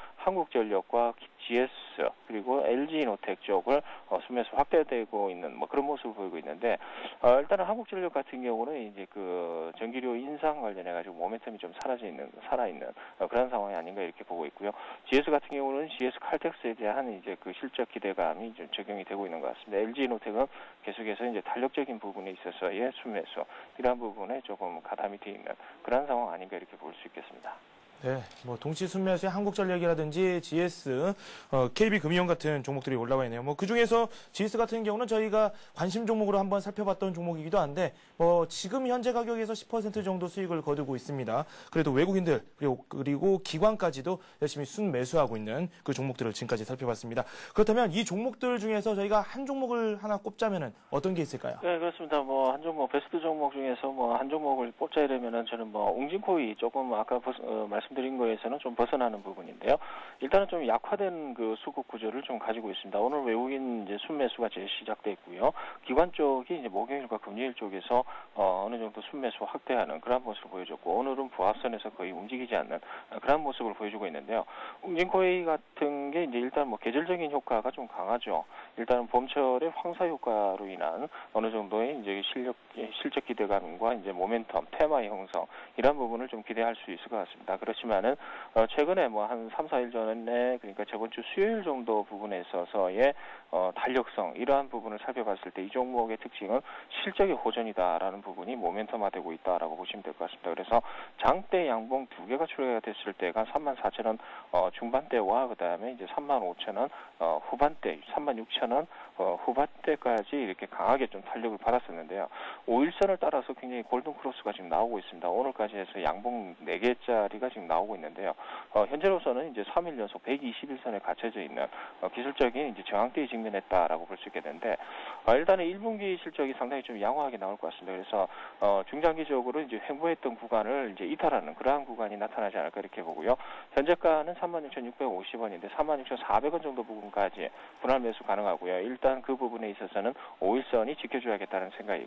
한국전력과 지에스 그리고 엘지이노텍 쪽을 어, 순매수 확대되고 있는 뭐 그런 모습을 보이고 있는데 어, 일단은 한국전력 같은 경우는 이제 그 전기료 인상 관련해 가지고 모멘텀이 좀 사라져 있는 살아 있는 어, 그런 상황이 아닌가 이렇게 보고 있고요. 지에스 같은 경우는 지에스 칼텍스에 대한 이제 그 실적 기대감이 좀 적용이 되고 있는 것 같습니다. 엘지이노텍은 계속해서 이제 탄력적인 부분에 있어서의 순매수 이러한 부분에 조금 가담이 돼 있는 그런 상황 아닌가 이렇게 볼 수 있겠습니다. 네, 뭐 동시 순매수의 한국전력이라든지 지에스, 어, 케이비금융 같은 종목들이 올라와 있네요. 뭐 그 중에서 지에스 같은 경우는 저희가 관심 종목으로 한번 살펴봤던 종목이기도 한데, 뭐 지금 현재 가격에서 십 퍼센트 정도 수익을 거두고 있습니다. 그래도 외국인들 그리고 그리고 기관까지도 열심히 순매수하고 있는 그 종목들을 지금까지 살펴봤습니다. 그렇다면 이 종목들 중에서 저희가 한 종목을 하나 꼽자면은 어떤 게 있을까요? 네, 그렇습니다. 뭐 한 종목 베스트 종목 중에서 뭐 한 종목을 꼽자려면은 저는 뭐 웅진코이 조금 아까 벌, 어, 말씀 드린 거에서는 좀 벗어나는 부분인데요. 일단은 좀 약화된 그 수급 구조를 좀 가지고 있습니다. 오늘 외국인 이제 순매수가 재시작돼 있고요. 기관 쪽이 이제 목요일과 금요일 쪽에서 어, 어느 정도 순매수 확대하는 그런 모습을 보여줬고 오늘은 부합선에서 거의 움직이지 않는 그런 모습을 보여주고 있는데요. 웅진코이 같은 게 이제 일단 뭐 계절적인 효과가 좀 강하죠. 일단은 봄철의 황사 효과로 인한 어느 정도의 이제 실력 실적 기대감과 이제 모멘텀, 테마 형성 이런 부분을 좀 기대할 수 있을 것 같습니다. 그렇지만은 어, 최근에 뭐 한 삼, 사일 전에 그러니까 저번 주 수요일 정도 부분에 있어서의 어, 달력성 이러한 부분을 살펴봤을 때 이 종목의 특징은 실적의 호전이다라는 부분이 모멘텀화되고 있다라고 보시면 될 것 같습니다. 그래서 장대 양봉 두 개가 출회가 됐을 때가 삼만 사천 원 어, 중반대와 그다음에 이제 삼만 오천 원 어, 후반대, 삼만 육천 원 어, 후반대까지 이렇게 강하게 좀 탄력을 받았었는데요. 오일선을 따라서 굉장히 골든 크로스가 지금 나오고 있습니다. 오늘까지 해서 양봉 네 개짜리가 지금 나오고 있는데요. 어, 현재로서는 이제 삼 일 연속 백이십일 선에 갇혀져 있는 어, 기술적인 이제 저항대에 직면했다라고 볼 수 있겠는데 어, 일단은 일 분기 실적이 상당히 좀 양호하게 나올 것 같습니다. 그래서 어, 중장기적으로 이제 횡보했던 구간을 이제 이탈하는 그러한 구간이 나타나지 않을까 이렇게 보고요. 현재가는 삼만 육천육백오십 원인데 삼만 육천사백 원 정도 부분까지 분할 매수 가능하고요. 일단 그 부분에 있어서는 오일선이 지켜줘야겠다는 생각이고요.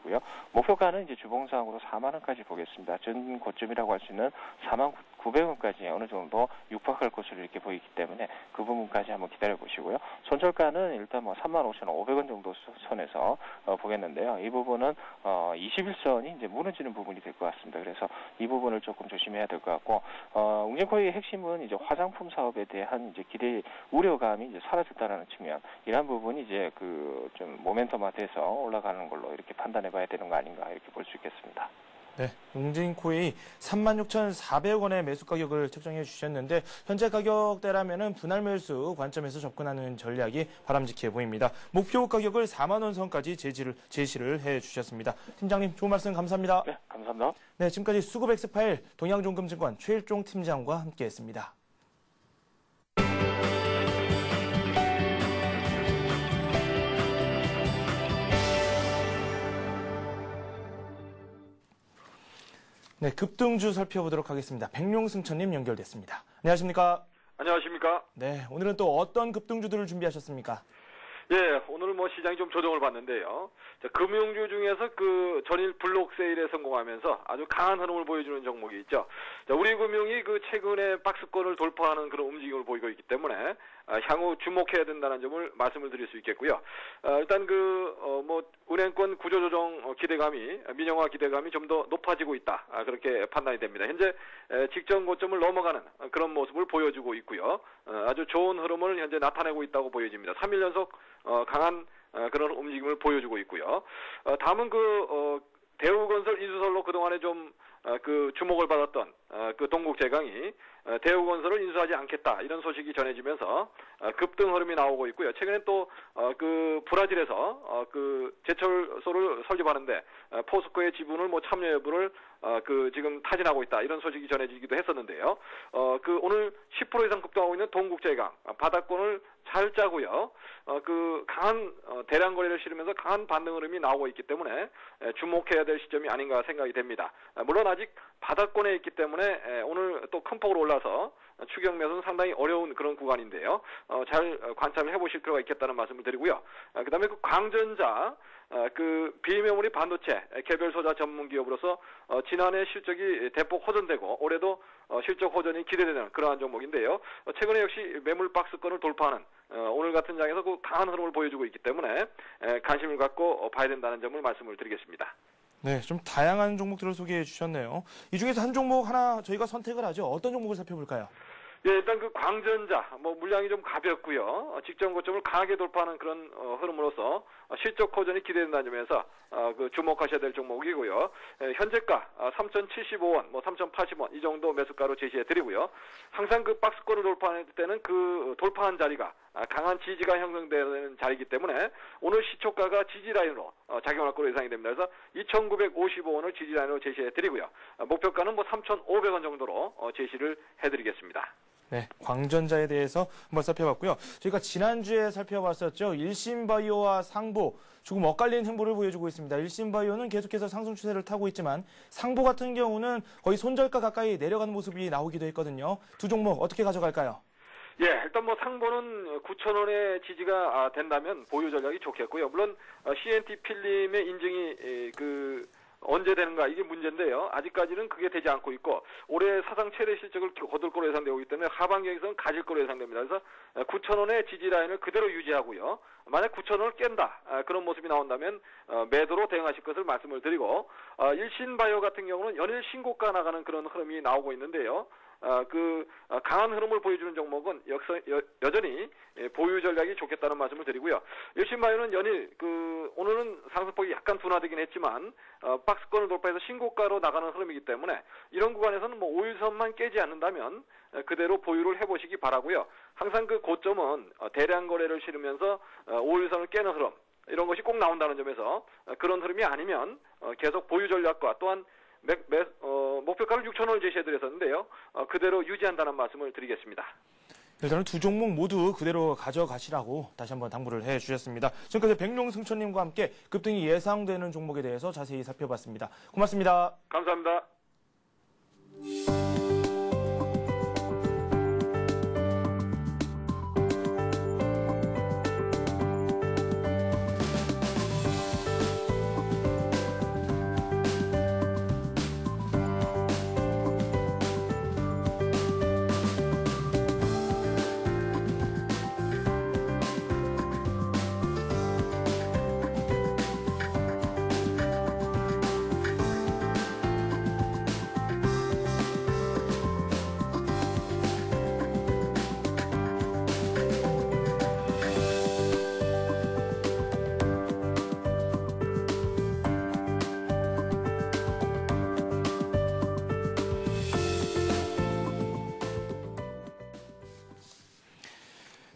목표가는 이제 주봉상으로 사만 원까지 보겠습니다. 전 고점이라고 할 수 있는 사만 구백 원까지 어느 정도 육박할 것으로 이렇게 보이기 때문에 그 부분까지 한번 기다려 보시고요. 손절가는 일단 뭐 삼만 오천오백 원 정도 선에서 어, 보겠는데요. 이 부분은 어, 이십일 선이 이제 무너지는 부분이 될 것 같습니다. 그래서 이 부분을 조금 조심해야 될 것 같고, 어, 웅진코이의 핵심은 이제 화장품 사업에 대한 이제 기대 우려감이 이제 사라졌다는 측면, 이러한 부분이 이제 그 좀 모멘텀화 돼서 올라가는 걸로 이렇게 판단해봐야 되는 거 아닌가 이렇게 볼 수 있겠습니다. 네, 웅진코이 삼만 육천사백 원의 매수 가격을 책정해 주셨는데 현재 가격대라면은 분할 매수 관점에서 접근하는 전략이 바람직해 보입니다. 목표 가격을 사만 원 선까지 제시를 제시를 해 주셨습니다. 팀장님 좋은 말씀 감사합니다. 네, 감사합니다. 네, 지금까지 수급엑스파일 동양종금증권 최일종 팀장과 함께했습니다. 네, 급등주 살펴보도록 하겠습니다. 백룡승천님 연결됐습니다. 안녕하십니까? 안녕하십니까? 네, 오늘은 또 어떤 급등주들을 준비하셨습니까? 예, 오늘 뭐 시장이 좀 조정을 받는데요. 자, 금융주 중에서 그 전일 블록 세일에 성공하면서 아주 강한 흐름을 보여주는 종목이 있죠. 자, 우리금융이 그 최근에 박스권을 돌파하는 그런 움직임을 보이고 있기 때문에 아, 향후 주목해야 된다는 점을 말씀을 드릴 수 있겠고요. 아, 일단 그 어, 뭐 은행권 구조조정 기대감이 민영화 기대감이 좀 더 높아지고 있다. 아, 그렇게 판단이 됩니다. 현재 에, 직전 고점을 넘어가는 그런 모습을 보여주고 있고요. 어, 아주 좋은 흐름을 현재 나타내고 있다고 보여집니다. 삼 일 연속 어, 강한 어, 그런 움직임을 보여주고 있고요. 어, 다음은 그 어, 대우건설 인수설로 그동안에 좀 어, 그 주목을 받았던 어, 그 동국제강이 어, 대우건설을 인수하지 않겠다 이런 소식이 전해지면서 어, 급등 흐름이 나오고 있고요. 최근에 또 어, 그 브라질에서 어, 그 제철소를 설립하는데 어, 포스코의 지분을 뭐 참여 여부를 어, 그 지금 타진하고 있다 이런 소식이 전해지기도 했었는데요. 어, 그 오늘 십 퍼센트 이상 급등하고 있는 동국제강 어, 바닥권을 잘 짜고요. 어, 그 강한 어, 대량 거래를 실으면서 강한 반등 흐름이 나오고 있기 때문에 에, 주목해야 될 시점이 아닌가 생각이 됩니다. 아, 물론 아직 바닥권에 있기 때문에 에, 오늘 또 큰 폭으로 올라서 추격 매수는 상당히 어려운 그런 구간인데요. 어, 잘 관찰을 해보실 필요가 있겠다는 말씀을 드리고요. 아, 그다음에 그 광전자 어, 그 비메모리 반도체 개별 소자 전문 기업으로서 어, 지난해 실적이 대폭 호전되고 올해도 어, 실적 호전이 기대되는 그러한 종목인데요. 어, 최근에 역시 매물 박스권을 돌파하는 어, 오늘 같은 장에서 그 강한 흐름을 보여주고 있기 때문에 에, 관심을 갖고 어, 봐야 된다는 점을 말씀을 드리겠습니다. 네, 좀 다양한 종목들을 소개해 주셨네요. 이 중에서 한 종목 하나 저희가 선택을 하죠. 어떤 종목을 살펴볼까요? 예, 일단 그 광전자, 뭐 물량이 좀 가볍고요. 어, 직전 고점을 강하게 돌파하는 그런 어, 흐름으로서 어, 실적 호전이 기대된다는 점에서 어, 그 주목하셔야 될 종목이고요. 예, 현재가 어, 삼천칠십오 원, 뭐 삼천팔십 원 이 정도 매수가로 제시해 드리고요. 항상 그 박스권을 돌파할 때는 그 돌파한 자리가 아, 강한 지지가 형성되는 자리이기 때문에 오늘 시초가가 지지 라인으로 어, 작용할 것으로 예상이 됩니다. 그래서 이천구백오십오 원을 지지 라인으로 제시해 드리고요. 어, 목표가는 뭐 삼천오백 원 정도로 어, 제시를 해 드리겠습니다. 네, 광전자에 대해서 한번 살펴봤고요. 저희가 지난주에 살펴봤었죠. 일신바이오와 상보, 조금 엇갈리는 행보를 보여주고 있습니다. 일신바이오는 계속해서 상승 추세를 타고 있지만 상보 같은 경우는 거의 손절가 가까이 내려가는 모습이 나오기도 했거든요. 두 종목 어떻게 가져갈까요? 예, 일단 뭐 상보는 구천 원의 지지가 된다면 보유 전략이 좋겠고요. 물론 씨엔티 필름의 인증이 그 언제 되는가 이게 문제인데요. 아직까지는 그게 되지 않고 있고 올해 사상 최대 실적을 거둘 거로 예상되고 있기 때문에 하반기에서는 가질 거로 예상됩니다. 그래서 구천 원의 지지 라인을 그대로 유지하고요. 만약 구천 원을 깬다 그런 모습이 나온다면 매도로 대응하실 것을 말씀을 드리고 일신바이오 같은 경우는 연일 신고가 나가는 그런 흐름이 나오고 있는데요. 어, 그 어, 강한 흐름을 보여주는 종목은 역서, 여, 여전히 예, 보유 전략이 좋겠다는 말씀을 드리고요. 일신바이오는 연일 그 오늘은 상승폭이 약간 둔화되긴 했지만 어, 박스권을 돌파해서 신고가로 나가는 흐름이기 때문에 이런 구간에서는 뭐 오일선만 깨지 않는다면 어, 그대로 보유를 해보시기 바라고요. 항상 그 고점은 어, 대량 거래를 실으면서 어, 오일선을 깨는 흐름 이런 것이 꼭 나온다는 점에서 어, 그런 흐름이 아니면 어, 계속 보유 전략과 또한 매, 매, 어, 목표가를 육천 원을 제시해드렸었는데요. 어, 그대로 유지한다는 말씀을 드리겠습니다. 일단은 두 종목 모두 그대로 가져가시라고 다시 한번 당부를 해주셨습니다. 지금까지 백룡승천님과 함께 급등이 예상되는 종목에 대해서 자세히 살펴봤습니다. 고맙습니다. 감사합니다.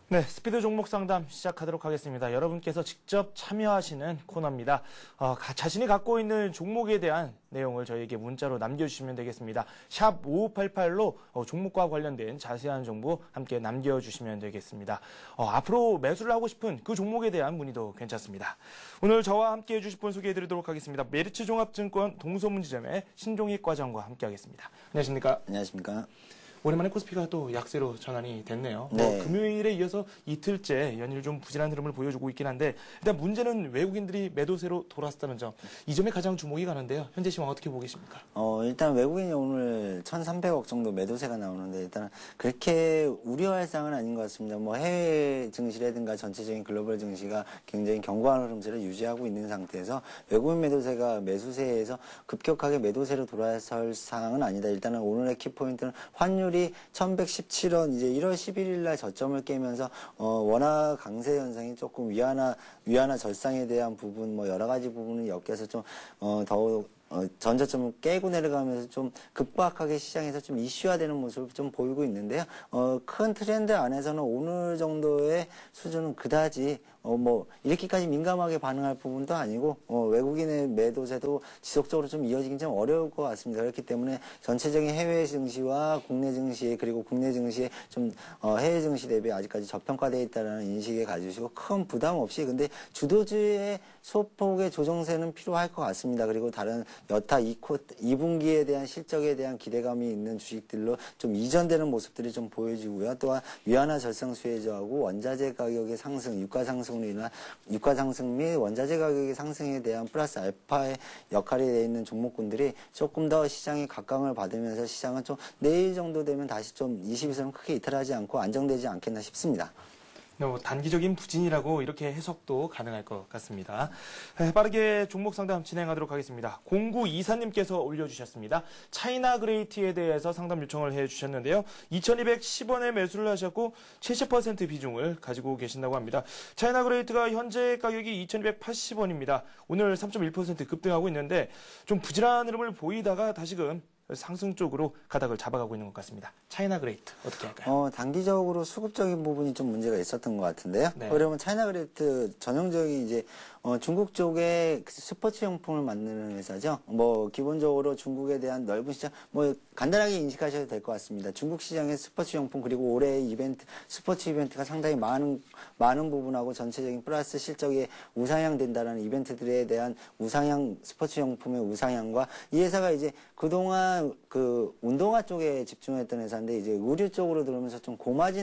네, 스피드 종목 상담 시작하도록 하겠습니다. 여러분께서 직접 참여하시는 코너입니다. 어, 가, 자신이 갖고 있는 종목에 대한 내용을 저희에게 문자로 남겨주시면 되겠습니다. 샵 오오팔팔로 어, 종목과 관련된 자세한 정보 함께 남겨주시면 되겠습니다. 어, 앞으로 매수를 하고 싶은 그 종목에 대한 문의도 괜찮습니다. 오늘 저와 함께 해주실 분 소개해드리도록 하겠습니다. 메리츠 종합증권 동소문지점의 신종익 과장과 함께하겠습니다. 안녕하십니까? 안녕하십니까? 오랜만에 코스피가 또 약세로 전환이 됐네요. 네. 뭐 금요일에 이어서 이틀째 연일 좀 부진한 흐름을 보여주고 있긴 한데 일단 문제는 외국인들이 매도세로 돌아섰다는 점. 이 점에 가장 주목이 가는데요. 현재 시황 어떻게 보고 계십니까? 어, 일단 외국인이 오늘 천삼백억 정도 매도세가 나오는데 일단 그렇게 우려할 사항은 아닌 것 같습니다. 뭐 해외 증시라든가 전체적인 글로벌 증시가 굉장히 견고한 흐름세를 유지하고 있는 상태에서 외국인 매도세가 매수세에서 급격하게 매도세로 돌아설 상황은 아니다. 일단은 오늘의 키포인트는 환율 이 천백십칠 원 이제 일월 십일일 날 저점을 깨면서 어 원화 강세 현상이 조금 위안화 위안화 절상에 대한 부분 뭐 여러 가지 부분을 엮여서 좀 어 더욱 어, 전저점을 깨고 내려가면서 좀 급박하게 시장에서 좀 이슈화되는 모습을 좀 보이고 있는데요. 어, 큰 트렌드 안에서는 오늘 정도의 수준은 그다지 어, 뭐 이렇게까지 민감하게 반응할 부분도 아니고 어, 외국인의 매도세도 지속적으로 좀 이어지긴 좀 어려울 것 같습니다. 그렇기 때문에 전체적인 해외 증시와 국내 증시 그리고 국내 증시에 좀 어, 해외 증시 대비 아직까지 저평가되어 있다는 인식에 가지시고 큰 부담 없이 근데 주도주의 소폭의 조정세는 필요할 것 같습니다. 그리고 다른 여타 이 분기에 대한 실적에 대한 기대감이 있는 주식들로 좀 이전되는 모습들이 좀 보여지고요. 또한 위안화 절상 수혜주하고 원자재 가격의 상승, 유가 상승으로 인한 유가 상승 및 원자재 가격의 상승에 대한 플러스 알파의 역할이 되어 있는 종목군들이 조금 더 시장의 각광을 받으면서 시장은 좀 내일 정도 되면 다시 좀 이십이 선은 크게 이탈하지 않고 안정되지 않겠나 싶습니다. 네, 뭐 단기적인 부진이라고 이렇게 해석도 가능할 것 같습니다. 네, 빠르게 종목 상담 진행하도록 하겠습니다. 공구이사님께서 올려주셨습니다. 차이나 그레이트에 대해서 상담 요청을 해주셨는데요. 이천이백십 원에 매수를 하셨고 칠십 퍼센트 비중을 가지고 계신다고 합니다. 차이나 그레이트가 현재 가격이 이천이백팔십 원입니다. 오늘 삼 점 일 퍼센트 급등하고 있는데 좀 부진한 흐름을 보이다가 다시금 상승 쪽으로 가닥을 잡아가고 있는 것 같습니다. 차이나 그레이트 어떻게 할까요? 어, 단기적으로 수급적인 부분이 좀 문제가 있었던 것 같은데요. 네. 그러면 차이나 그레이트 전형적인 이제 어, 중국 쪽에 스포츠 용품을 만드는 회사죠. 뭐 기본적으로 중국에 대한 넓은 시장 뭐 간단하게 인식하셔도 될 것 같습니다. 중국 시장의 스포츠 용품 그리고 올해의 이벤트 스포츠 이벤트가 상당히 많은 많은 부분하고 전체적인 플러스 실적에 우상향 된다는 이벤트들에 대한 우상향 스포츠 용품의 우상향과 이 회사가 이제 그동안 그 운동화 쪽에 집중했던 회사인데 이제 의류 쪽으로 들어오면서 좀 고마진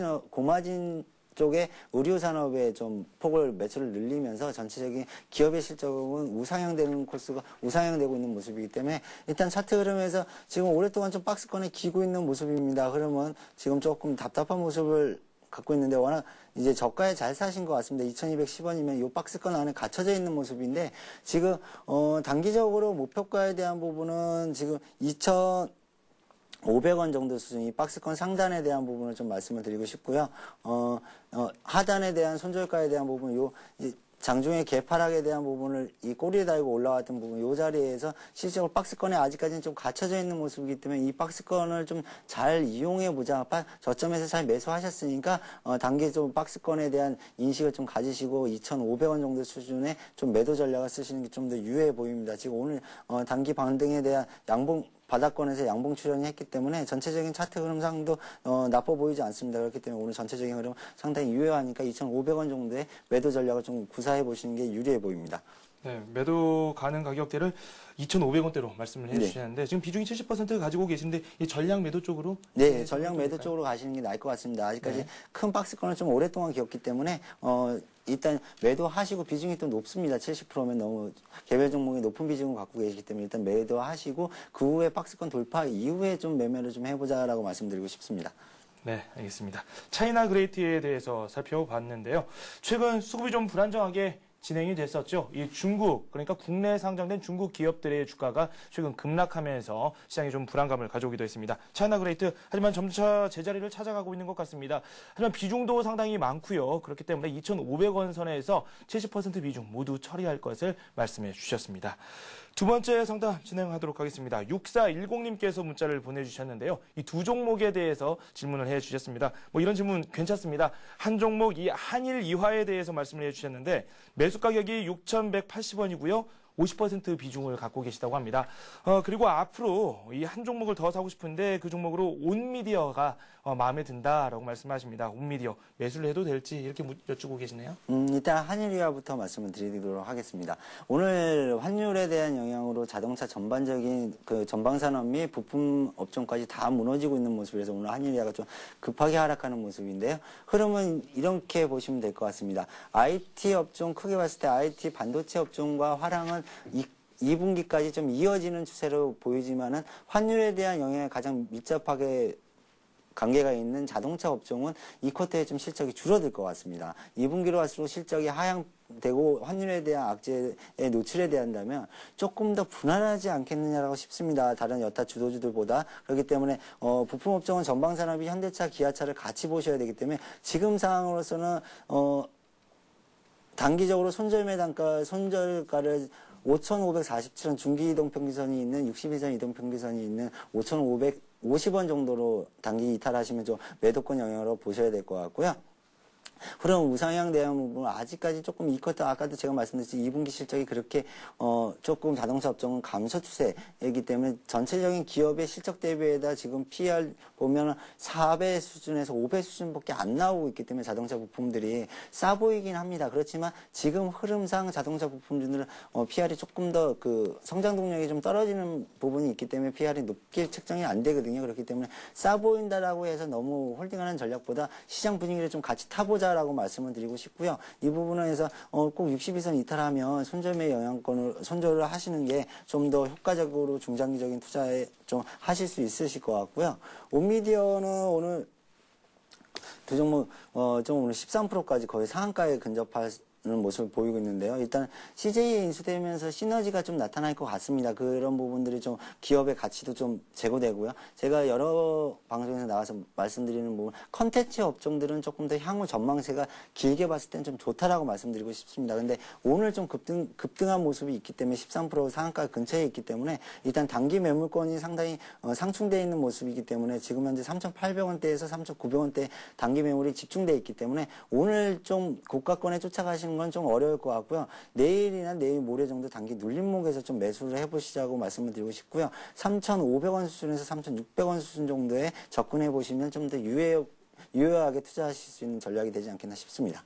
고마진 쪽에 의류 산업에 좀 폭을 매출을 늘리면서 전체적인 기업의 실적은 우상향되는 코스가 우상향되고 있는 모습이기 때문에 일단 차트 흐름에서 지금 오랫동안 좀 박스권에 기고 있는 모습입니다. 그러면 지금 조금 답답한 모습을 갖고 있는데 워낙 이제 저가에 잘 사신 것 같습니다. 이천이백십 원이면 이 박스권 안에 갇혀져 있는 모습인데 지금 어 단기적으로 목표가에 대한 부분은 지금 이천오백 원 정도 수준이 박스권 상단에 대한 부분을 좀 말씀을 드리고 싶고요. 어, 어 하단에 대한 손절가에 대한 부분 요 이제 장중에 개파락에 대한 부분을 이 꼬리에 달고 올라왔던 부분 이 자리에서 실제로 박스권에 아직까지는 좀 갇혀져 있는 모습이기 때문에 이 박스권을 좀 잘 이용해 보자. 저점에서 잘 매수하셨으니까 어, 단기 좀 박스권에 대한 인식을 좀 가지시고 이천오백 원 정도 수준의 좀 매도 전략을 쓰시는 게 좀 더 유효해 보입니다. 지금 오늘 어, 단기 반등에 대한 양봉 바닥권에서 양봉 출현이 했기 때문에 전체적인 차트 흐름상도 어, 나빠 보이지 않습니다. 그렇기 때문에 오늘 전체적인 흐름 상당히 유효하니까 이천오백 원 정도의 매도 전략을 좀 구사해 보시는 게 유리해 보입니다. 네, 매도 가능 가격대를 이천오백 원대로 말씀을 해주시는데 네. 지금 비중이 칠십 퍼센트 가지고 계신데 이 전량 매도 쪽으로? 네, 전량 매도 쪽으로 가시는 게 나을 것 같습니다. 아직까지 네. 큰 박스권을 좀 오랫동안 기었기 때문에 어, 일단 매도하시고 비중이 또 높습니다. 칠십 퍼센트면 너무 개별 종목이 높은 비중을 갖고 계시기 때문에 일단 매도하시고 그 후에 박스권 돌파 이후에 좀 매매를 좀 해보자라고 말씀드리고 싶습니다. 네, 알겠습니다. 차이나 그레이트에 대해서 살펴봤는데요. 최근 수급이 좀 불안정하게 진행이 됐었죠. 이 중국, 그러니까 국내에 상장된 중국 기업들의 주가가 최근 급락하면서 시장에 좀 불안감을 가져오기도 했습니다. 차이나 그레이트, 하지만 점차 제자리를 찾아가고 있는 것 같습니다. 하지만 비중도 상당히 많고요. 그렇기 때문에 이천오백 원 선에서 칠십 퍼센트 비중 모두 처리할 것을 말씀해 주셨습니다. 두 번째 상담 진행하도록 하겠습니다. 육사일공님께서 문자를 보내주셨는데요. 이 두 종목에 대해서 질문을 해주셨습니다. 뭐 이런 질문 괜찮습니다. 한 종목 이 한일 이화에 대해서 말씀을 해주셨는데 매수 가격이 육천백팔십 원이고요. 오십 퍼센트 비중을 갖고 계시다고 합니다. 어, 그리고 앞으로 이 한 종목을 더 사고 싶은데 그 종목으로 온미디어가 어, 마음에 든다라고 말씀하십니다. 온미디어 매수를 해도 될지 이렇게 여쭈고 계시네요. 음, 일단 한일이화부터 말씀을 드리도록 하겠습니다. 오늘 환율에 대한 영향으로 자동차 전반적인 그 전방산업 및 부품 업종까지 다 무너지고 있는 모습이라서 오늘 한일이화가 좀 급하게 하락하는 모습인데요. 흐름은 이렇게 보시면 될 것 같습니다. 아이티 업종 크게 봤을 때 아이티 반도체 업종과 화랑은 이 이 분기까지 좀 이어지는 추세로 보이지만은 환율에 대한 영향이 가장 밀접하게 관계가 있는 자동차 업종은 이 쿼터에 좀 실적이 줄어들 것 같습니다. 이 분기로 갈수록 실적이 하향되고 환율에 대한 악재에 노출에 대한다면 조금 더 분할하지 않겠느냐라고 싶습니다. 다른 여타 주도주들보다. 그렇기 때문에 어, 부품 업종은 전방산업이 현대차, 기아차를 같이 보셔야 되기 때문에 지금 상황으로서는 어, 단기적으로 손절매 단가, 손절가를 오천오백사십칠 원 중기 이동평균선이 있는 육십일 선 이동평균선이 있는 오천오백오십 원 정도로 단기 이탈하시면 좀 매도권 영향으로 보셔야 될 것 같고요. 흐름 우상향 대응 부분은 아직까지 조금 이 쿼터 아까도 제가 말씀드렸듯이 이 분기 실적이 그렇게 어 조금 자동차 업종은 감소 추세이기 때문에 전체적인 기업의 실적 대비에다 지금 피이알 보면 사 배 수준에서 오 배 수준밖에 안 나오고 있기 때문에 자동차 부품들이 싸 보이긴 합니다. 그렇지만 지금 흐름상 자동차 부품들은 어 피이알이 조금 더 그 성장 동력이 좀 떨어지는 부분이 있기 때문에 피이알이 높게 책정이 안 되거든요. 그렇기 때문에 싸 보인다라고 해서 너무 홀딩하는 전략보다 시장 분위기를 좀 같이 타보자 라고 말씀을 드리고 싶고요. 이 부분에서 어, 꼭 육십일 선 이탈하면 손절매 영향권을 손절을 하시는 게 좀 더 효과적으로 중장기적인 투자에 좀 하실 수 있으실 것 같고요. 온미디어는 오늘 두 종목 어, 좀 오늘 십삼 퍼센트까지 거의 상한가에 근접할 모습을 보이고 있는데요. 일단 씨제이에 인수되면서 시너지가 좀 나타날 것 같습니다. 그런 부분들이 좀 기업의 가치도 좀 제고되고요. 제가 여러 방송에서 나와서 말씀드리는 부분, 컨텐츠 업종들은 조금 더 향후 전망세가 길게 봤을 땐 좀 좋다라고 말씀드리고 싶습니다. 근데 오늘 좀 급등, 급등한 모습이 있기 때문에 십삼 퍼센트 상한가 근처에 있기 때문에 일단 단기 매물권이 상당히 어, 상충되어 있는 모습이기 때문에 지금 현재 삼천팔백 원대에서 삼천구백 원대 단기 매물이 집중되어 있기 때문에 오늘 좀 고가권에 쫓아가시는 건 좀 어려울 것 같고요. 내일이나 내일 모레 정도 단기 눌림목에서 좀 매수를 해보시자고 말씀을 드리고 싶고요. 삼천오백 원 수준에서 삼천육백 원 수준 정도에 접근해 보시면 좀 더 유효, 유효하게 투자하실 수 있는 전략이 되지 않겠나 싶습니다.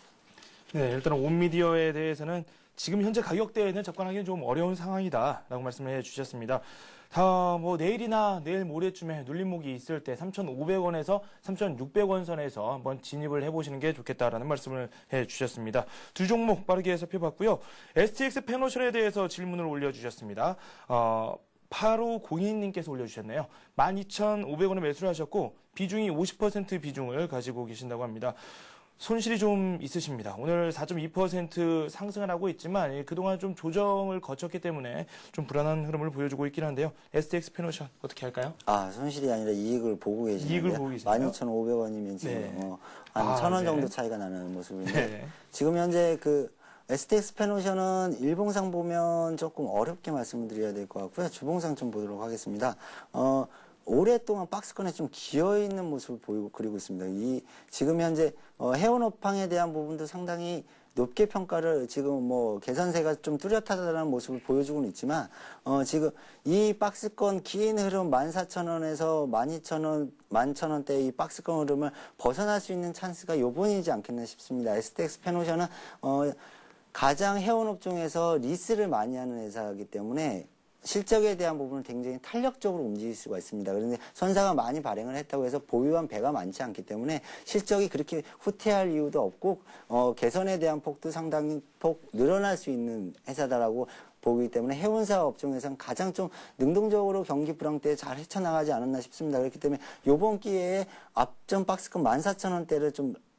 네, 일단은 온미디어에 대해서는 지금 현재 가격대에는 접근하기는 좀 어려운 상황이다라고 말씀을 해주셨습니다. 다 뭐 내일이나 내일 모레쯤에 눌림목이 있을 때 삼천오백 원에서 삼천육백 원 선에서 한번 진입을 해보시는 게 좋겠다라는 말씀을 해주셨습니다. 두 종목 빠르게 살펴봤고요. 에스티엑스 패노션에 대해서 질문을 올려주셨습니다. 어, 팔오공이님께서 올려주셨네요. 만 이천오백 원에 매수를 하셨고 비중이 오십 퍼센트 비중을 가지고 계신다고 합니다. 손실이 좀 있으십니다. 오늘 사 점 이 퍼센트 상승을 하고 있지만 그동안 좀 조정을 거쳤기 때문에 좀 불안한 흐름을 보여주고 있긴 한데요. 에스티엑스 패노션 어떻게 할까요? 아, 손실이 아니라 이익을 보고 계시네요. 이익을 보고 계시네요. 만 이천오백 원이면 지금 네. 어, 한 아, 천 원 네. 정도 차이가 나는 모습인데 네. 지금 현재 그 에스티엑스 패노션은 일봉상 보면 조금 어렵게 말씀을 드려야 될 것 같고요. 주봉상 좀 보도록 하겠습니다. 어, 오랫동안 박스권에 좀 기어있는 모습을 보이고 그리고 있습니다. 이 지금 현재 어, 해운업황에 대한 부분도 상당히 높게 평가를 지금 뭐 계산세가 좀 뚜렷하다는 모습을 보여주고는 있지만 어, 지금 이 박스권 긴 흐름 만 사천 원에서 만 이천 원, 만 천 원대 이 박스권 흐름을 벗어날 수 있는 찬스가 요번이지 않겠나 싶습니다. 에스티엑스 패노션은 어, 가장 해운업 중에서 리스를 많이 하는 회사이기 때문에 실적에 대한 부분을 굉장히 탄력적으로 움직일 수가 있습니다. 그런데 선사가 많이 발행을 했다고 해서 보유한 배가 많지 않기 때문에 실적이 그렇게 후퇴할 이유도 없고 어, 개선에 대한 폭도 상당히 폭 늘어날 수 있는 회사다라고 보기 때문에 해운사 업종에서는 가장 좀 능동적으로 경기 불황 때 잘 헤쳐나가지 않았나 싶습니다. 그렇기 때문에 이번 기회에 앞전 박스권 만 사천 원대를 좀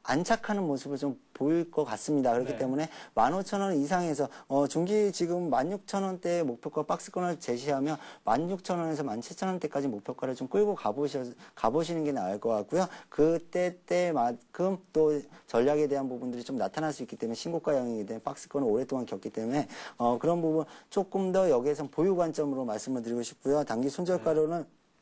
안착하는 모습을 좀 보일 것 같습니다. 그렇기 네. 때문에 만 오천 원 이상에서 어, 중기 지금 만 육천 원대 목표가 박스권을 제시하면 만 육천 원에서 만 칠천 원대까지 목표가를 좀 끌고 가보셔, 가보시는 게 나을 것 같고요. 그때 때만큼 또 전략에 대한 부분들이 좀 나타날 수 있기 때문에 신고가 영역이기 때문에 박스권을 오랫동안 겪기 때문에 어, 그런 부분 조금 더 여기에선 보유 관점으로 말씀을 드리고 싶고요. 단기 손절가로는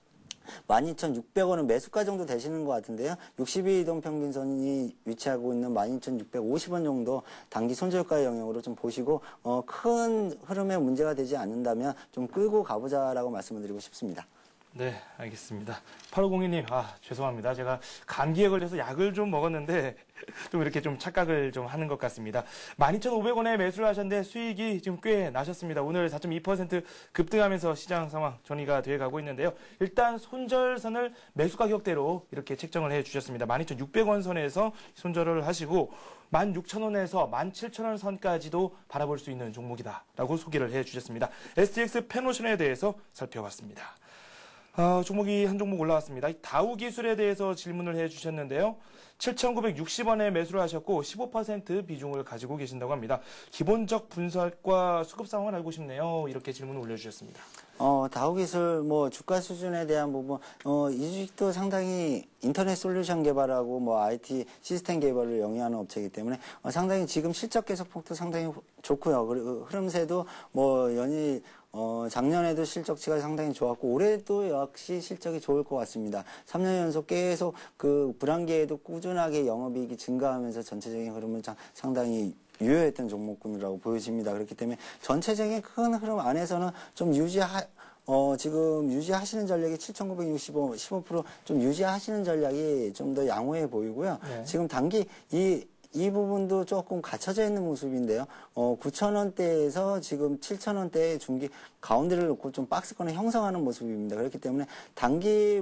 만 이천육백 원은 매수가 정도 되시는 것 같은데요. 육십이 이동 평균선이 위치하고 있는 만 이천육백오십 원 정도 단기 손절가 영역으로 좀 보시고 어, 큰 흐름에 문제가 되지 않는다면 좀 끌고 가보자라고 말씀을 드리고 싶습니다. 네, 알겠습니다. 팔오공이 님, 아, 죄송합니다. 제가 감기에 걸려서 약을 좀 먹었는데, 좀 이렇게 좀 착각을 좀 하는 것 같습니다. 만 이천오백 원에 매수를 하셨는데 수익이 지금 꽤 나셨습니다. 오늘 사 점 이 퍼센트 급등하면서 시장 상황 정리가 돼 가고 있는데요. 일단 손절선을 매수 가격대로 이렇게 책정을 해 주셨습니다. 만 이천육백 원 선에서 손절을 하시고, 만 육천 원에서 만 칠천 원 선까지도 바라볼 수 있는 종목이다라고 소개를 해 주셨습니다. 에스티엑스 펜오션에 대해서 살펴봤습니다. 어, 종목이 한 종목 올라왔습니다. 다우 기술에 대해서 질문을 해주셨는데요. 칠천구백육십 원에 매수를 하셨고 십오 퍼센트 비중을 가지고 계신다고 합니다. 기본적 분석과 수급 상황을 알고 싶네요. 이렇게 질문을 올려주셨습니다. 어, 다우기술 뭐 주가 수준에 대한 부분, 어, 이 주식도 상당히 인터넷 솔루션 개발하고 뭐 아이티 시스템 개발을 영위하는 업체이기 때문에 어, 상당히 지금 실적 계속폭도 상당히 좋고요. 그리고 흐름세도 뭐 연일 어, 작년에도 실적치가 상당히 좋았고, 올해도 역시 실적이 좋을 것 같습니다. 삼 년 연속 계속 그 불황기에도 꾸준하게 영업이익이 증가하면서 전체적인 흐름은 상당히 유효했던 종목군이라고 보여집니다. 그렇기 때문에 전체적인 큰 흐름 안에서는 좀 유지하, 어, 지금 유지하시는 전략이 칠천구백육십오, 십오 퍼센트 좀 유지하시는 전략이 좀 더 양호해 보이고요. 네. 지금 단기 이 이 부분도 조금 갖춰져 있는 모습인데요. 어, 구천 원대에서 지금 칠천 원대의 중기 가운데를 놓고 좀 박스권을 형성하는 모습입니다. 그렇기 때문에 단기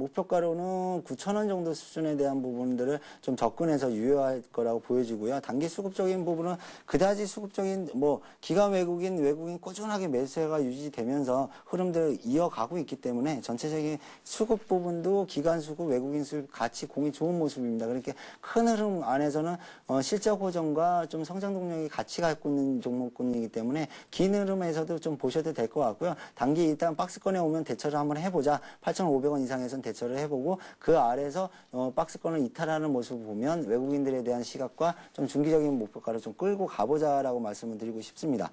목표가로는 구천 원 정도 수준에 대한 부분들을 좀 접근해서 유효할 거라고 보여지고요. 단기 수급적인 부분은 그다지 수급적인 뭐 기관 외국인 외국인 꾸준하게 매수세가 유지되면서 흐름들을 이어가고 있기 때문에 전체적인 수급 부분도 기관 수급 외국인 수급 같이 공이 좋은 모습입니다. 그렇게 큰 흐름 안에서는 어, 실적 호전과 좀 성장 동력이 같이 갖고 있는 종목군이기 때문에 긴 흐름에서도 좀 보셔도 될 것 같고요. 단기 일단 박스권에 오면 대처를 한번 해보자. 팔천오백 원 이상에선 대처를 해보고 그 아래에서 어, 박스권을 이탈하는 모습을 보면 외국인들에 대한 시각과 좀 중기적인 목표가를 좀 끌고 가보자라고 말씀을 드리고 싶습니다.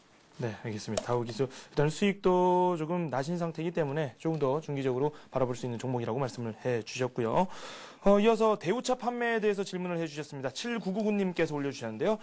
네, 알겠습니다. 다우기술 일단 수익도 조금 낮은 상태이기 때문에 조금 더 중기적으로 바라볼 수 있는 종목이라고 말씀을 해주셨고요. 어, 이어서 대우차 판매에 대해서 질문을 해주셨습니다. 칠구구구 님께서 올려주셨는데요.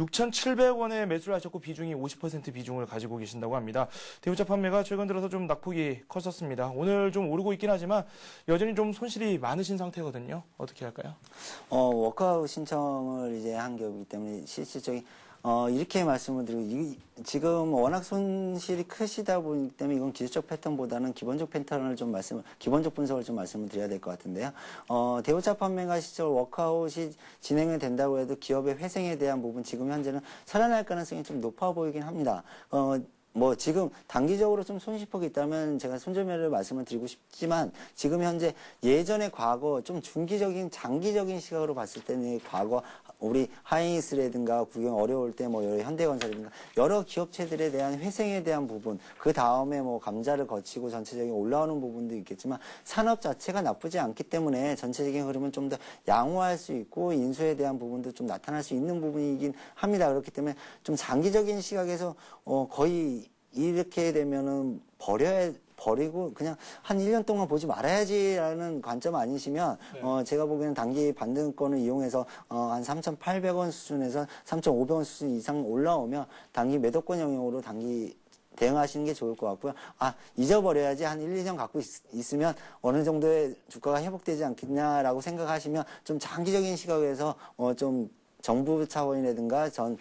육천칠백 원에 매수를 하셨고 비중이 오십 퍼센트 비중을 가지고 계신다고 합니다. 대우차 판매가 최근 들어서 좀 낙폭이 컸었습니다. 오늘 좀 오르고 있긴 하지만 여전히 좀 손실이 많으신 상태거든요. 어떻게 할까요? 어, 워크아웃 신청을 이제 한 경우이기 때문에 실질적인 어, 이렇게 말씀을 드리고, 이, 지금 워낙 손실이 크시다 보기 때문에 이건 기술적 패턴보다는 기본적 패턴을 좀 말씀, 기본적 분석을 좀 말씀을 드려야 될 것 같은데요. 어, 대우차 판매가 시절 워크아웃이 진행이 된다고 해도 기업의 회생에 대한 부분 지금 현재는 살아날 가능성이 좀 높아 보이긴 합니다. 어, 뭐 지금 단기적으로 좀 손실폭이 있다면 제가 손절매를 말씀을 드리고 싶지만 지금 현재 예전의 과거 좀 중기적인 장기적인 시각으로 봤을 때는 과거 우리 하이닉스라든가 구경 어려울 때 뭐 여러 현대건설이라든가 여러 기업체들에 대한 회생에 대한 부분 그 다음에 뭐 감자를 거치고 전체적인 올라오는 부분도 있겠지만 산업 자체가 나쁘지 않기 때문에 전체적인 흐름은 좀 더 양호할 수 있고 인수에 대한 부분도 좀 나타날 수 있는 부분이긴 합니다. 그렇기 때문에 좀 장기적인 시각에서 어 거의 이렇게 되면은 버려야 버리고 그냥 한 일 년 동안 보지 말아야지라는 관점 아니시면 네. 어 제가 보기에는 단기 반등권을 이용해서 어 한 삼천팔백 원 수준에서 삼천오백 원 수준 이상 올라오면 단기 매도권 영역으로 단기 대응하시는 게 좋을 것 같고요. 아, 잊어버려야지 한 일, 이 년 갖고 있, 있으면 어느 정도의 주가가 회복되지 않겠냐라고 생각하시면 좀 장기적인 시각에서 어 좀 정부 차원이라든가 전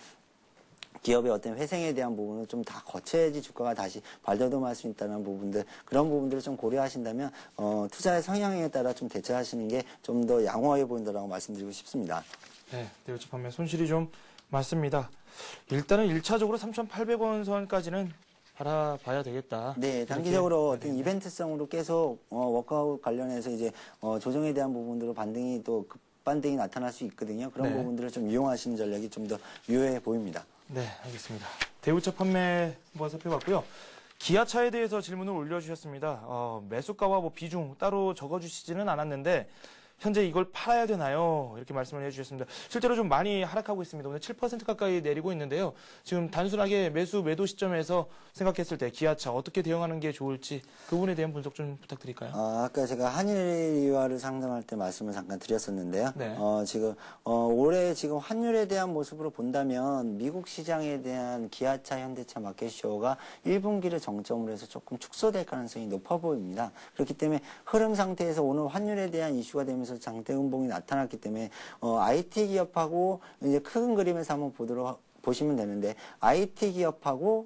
기업의 어떤 회생에 대한 부분을 좀 다 거쳐야지 주가가 다시 발돋움할 수 있다는 부분들 그런 부분들을 좀 고려하신다면 어, 투자의 성향에 따라 좀 대처하시는 게 좀 더 양호해 보인다라고 말씀드리고 싶습니다. 네, 대우차 판매 손실이 좀 많습니다. 일단은 일 차적으로 삼천팔백 원 선까지는 바라봐야 되겠다. 네, 단기적으로 어떤 이벤트성으로 계속 어, 워크아웃 관련해서 이제 어, 조정에 대한 부분으로 반등이 또 급, 반등이 나타날 수 있거든요. 그런 네. 부분들을 좀 이용하시는 전략이 좀 더 유효해 보입니다. 네, 알겠습니다. 대우차 판매 한번 살펴봤고요. 기아차에 대해서 질문을 올려주셨습니다. 어, 매수가와 뭐 비중 따로 적어주시지는 않았는데 현재 이걸 팔아야 되나요? 이렇게 말씀을 해주셨습니다. 실제로 좀 많이 하락하고 있습니다. 오늘 칠 퍼센트 가까이 내리고 있는데요. 지금 단순하게 매수, 매도 시점에서 생각했을 때 기아차 어떻게 대응하는 게 좋을지 그 부분에 대한 분석 좀 부탁드릴까요? 어, 아까 제가 한일이화를 상담할 때 말씀을 잠깐 드렸었는데요. 네. 어, 지금 어, 올해 지금 환율에 대한 모습으로 본다면 미국 시장에 대한 기아차, 현대차 마켓쇼가 일 분기를 정점으로 해서 조금 축소될 가능성이 높아 보입니다. 그렇기 때문에 흐름 상태에서 오늘 환율에 대한 이슈가 되면서 장대 음봉이 나타났기 때문에 어, 아이티 기업하고 이제 큰 그림에서 한번 보도록 하, 보시면 되는데 아이티 기업하고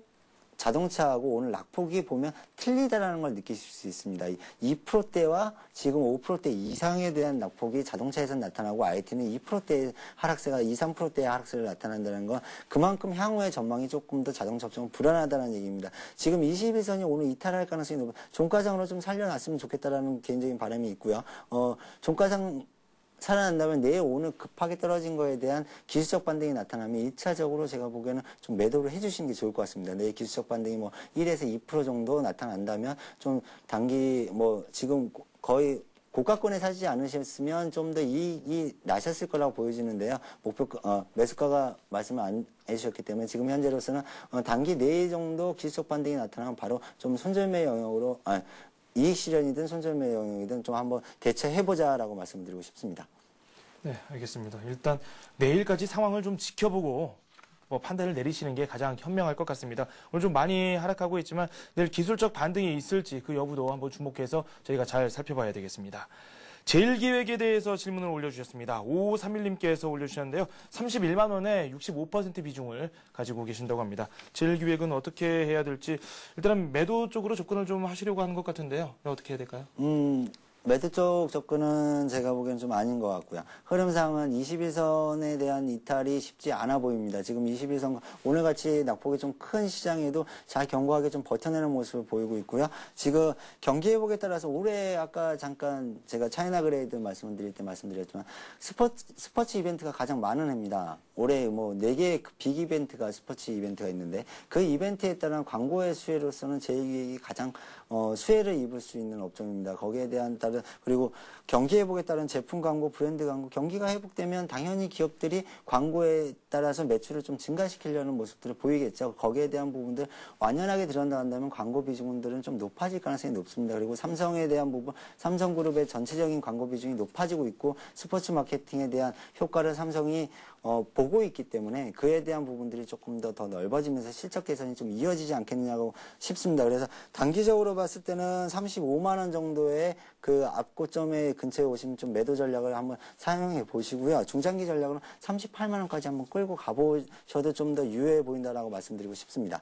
자동차하고 오늘 낙폭이 보면 틀리다라는 걸 느끼실 수 있습니다. 이 퍼센트대와 지금 오 퍼센트대 이상에 대한 낙폭이 자동차에서 나타나고 아이티는 이 퍼센트대의 하락세가 이, 삼 퍼센트대의 하락세를 나타난다는 건 그만큼 향후의 전망이 조금 더 자동차 업종은 불안하다는 얘기입니다. 지금 이십일 선이 오늘 이탈할 가능성이 높은 종가장으로 좀 살려놨으면 좋겠다라는 개인적인 바람이 있고요. 어, 종가장 살아난다면 내일 오늘 급하게 떨어진 거에 대한 기술적 반등이 나타나면 일 차적으로 제가 보기에는 좀 매도를 해주시는 게 좋을 것 같습니다. 내일 기술적 반등이 뭐 일에서 이 퍼센트 정도 나타난다면 좀 단기 뭐 지금 거의 고가권에 사지 않으셨으면 좀 더 이익이 나셨을 거라고 보여지는데요. 목표 어, 매수가가 말씀을 안 해주셨기 때문에 지금 현재로서는 어, 단기 내일 정도 기술적 반등이 나타나면 바로 좀 손절매 영역으로 아, 이익 실현이든 손절매 영역이든 좀 한번 대처해보자라고 말씀드리고 싶습니다. 네, 알겠습니다. 일단 내일까지 상황을 좀 지켜보고 뭐 판단을 내리시는 게 가장 현명할 것 같습니다. 오늘 좀 많이 하락하고 있지만 내일 기술적 반등이 있을지 그 여부도 한번 주목해서 저희가 잘 살펴봐야 되겠습니다. 제일기획에 대해서 질문을 올려주셨습니다. 오오삼일님께서 올려주셨는데요. 삼십일만 원에 육십오 퍼센트 비중을 가지고 계신다고 합니다. 제일기획은 어떻게 해야 될지 일단은 매도 쪽으로 접근을 좀 하시려고 하는 것 같은데요. 어떻게 해야 될까요? 음, 매도 쪽 접근은 제가 보기엔 좀 아닌 것 같고요. 흐름상은 이십일 선에 대한 이탈이 쉽지 않아 보입니다. 지금 이십일 선 오늘같이 낙폭이 좀 큰 시장에도 잘 견고하게 좀 버텨내는 모습을 보이고 있고요. 지금 경기 회복에 따라서 올해 아까 잠깐 제가 차이나 그레이드 말씀을 드릴 때 말씀드렸지만 스포츠, 스포츠 이벤트가 가장 많은 해입니다. 올해 뭐 네 개의 빅 이벤트가 스포츠 이벤트가 있는데 그 이벤트에 따른 광고의 수혜로서는 제일기획이 가장 어, 수혜를 입을 수 있는 업종입니다. 거기에 대한 따른 그리고 경기 회복에 따른 제품 광고, 브랜드 광고, 경기가 회복되면 당연히 기업들이 광고에 따라서 매출을 좀 증가시키려는 모습들을 보이겠죠. 거기에 대한 부분들 완연하게 들어간다면 광고 비중들은 좀 높아질 가능성이 높습니다. 그리고 삼성에 대한 부분, 삼성그룹의 전체적인 광고 비중이 높아지고 있고 스포츠 마케팅에 대한 효과를 삼성이 어, 보고 있기 때문에 그에 대한 부분들이 조금 더, 더 넓어지면서 실적 개선이 좀 이어지지 않겠느냐고 싶습니다. 그래서 단기적으로 봤을 때는 삼십오만 원 정도의 그 앞고점에 근처에 오시면 좀 매도 전략을 한번 사용해 보시고요. 중장기 전략으로 삼십팔만 원까지 한번 끌고 가보셔도 좀 더 유효해 보인다라고 말씀드리고 싶습니다.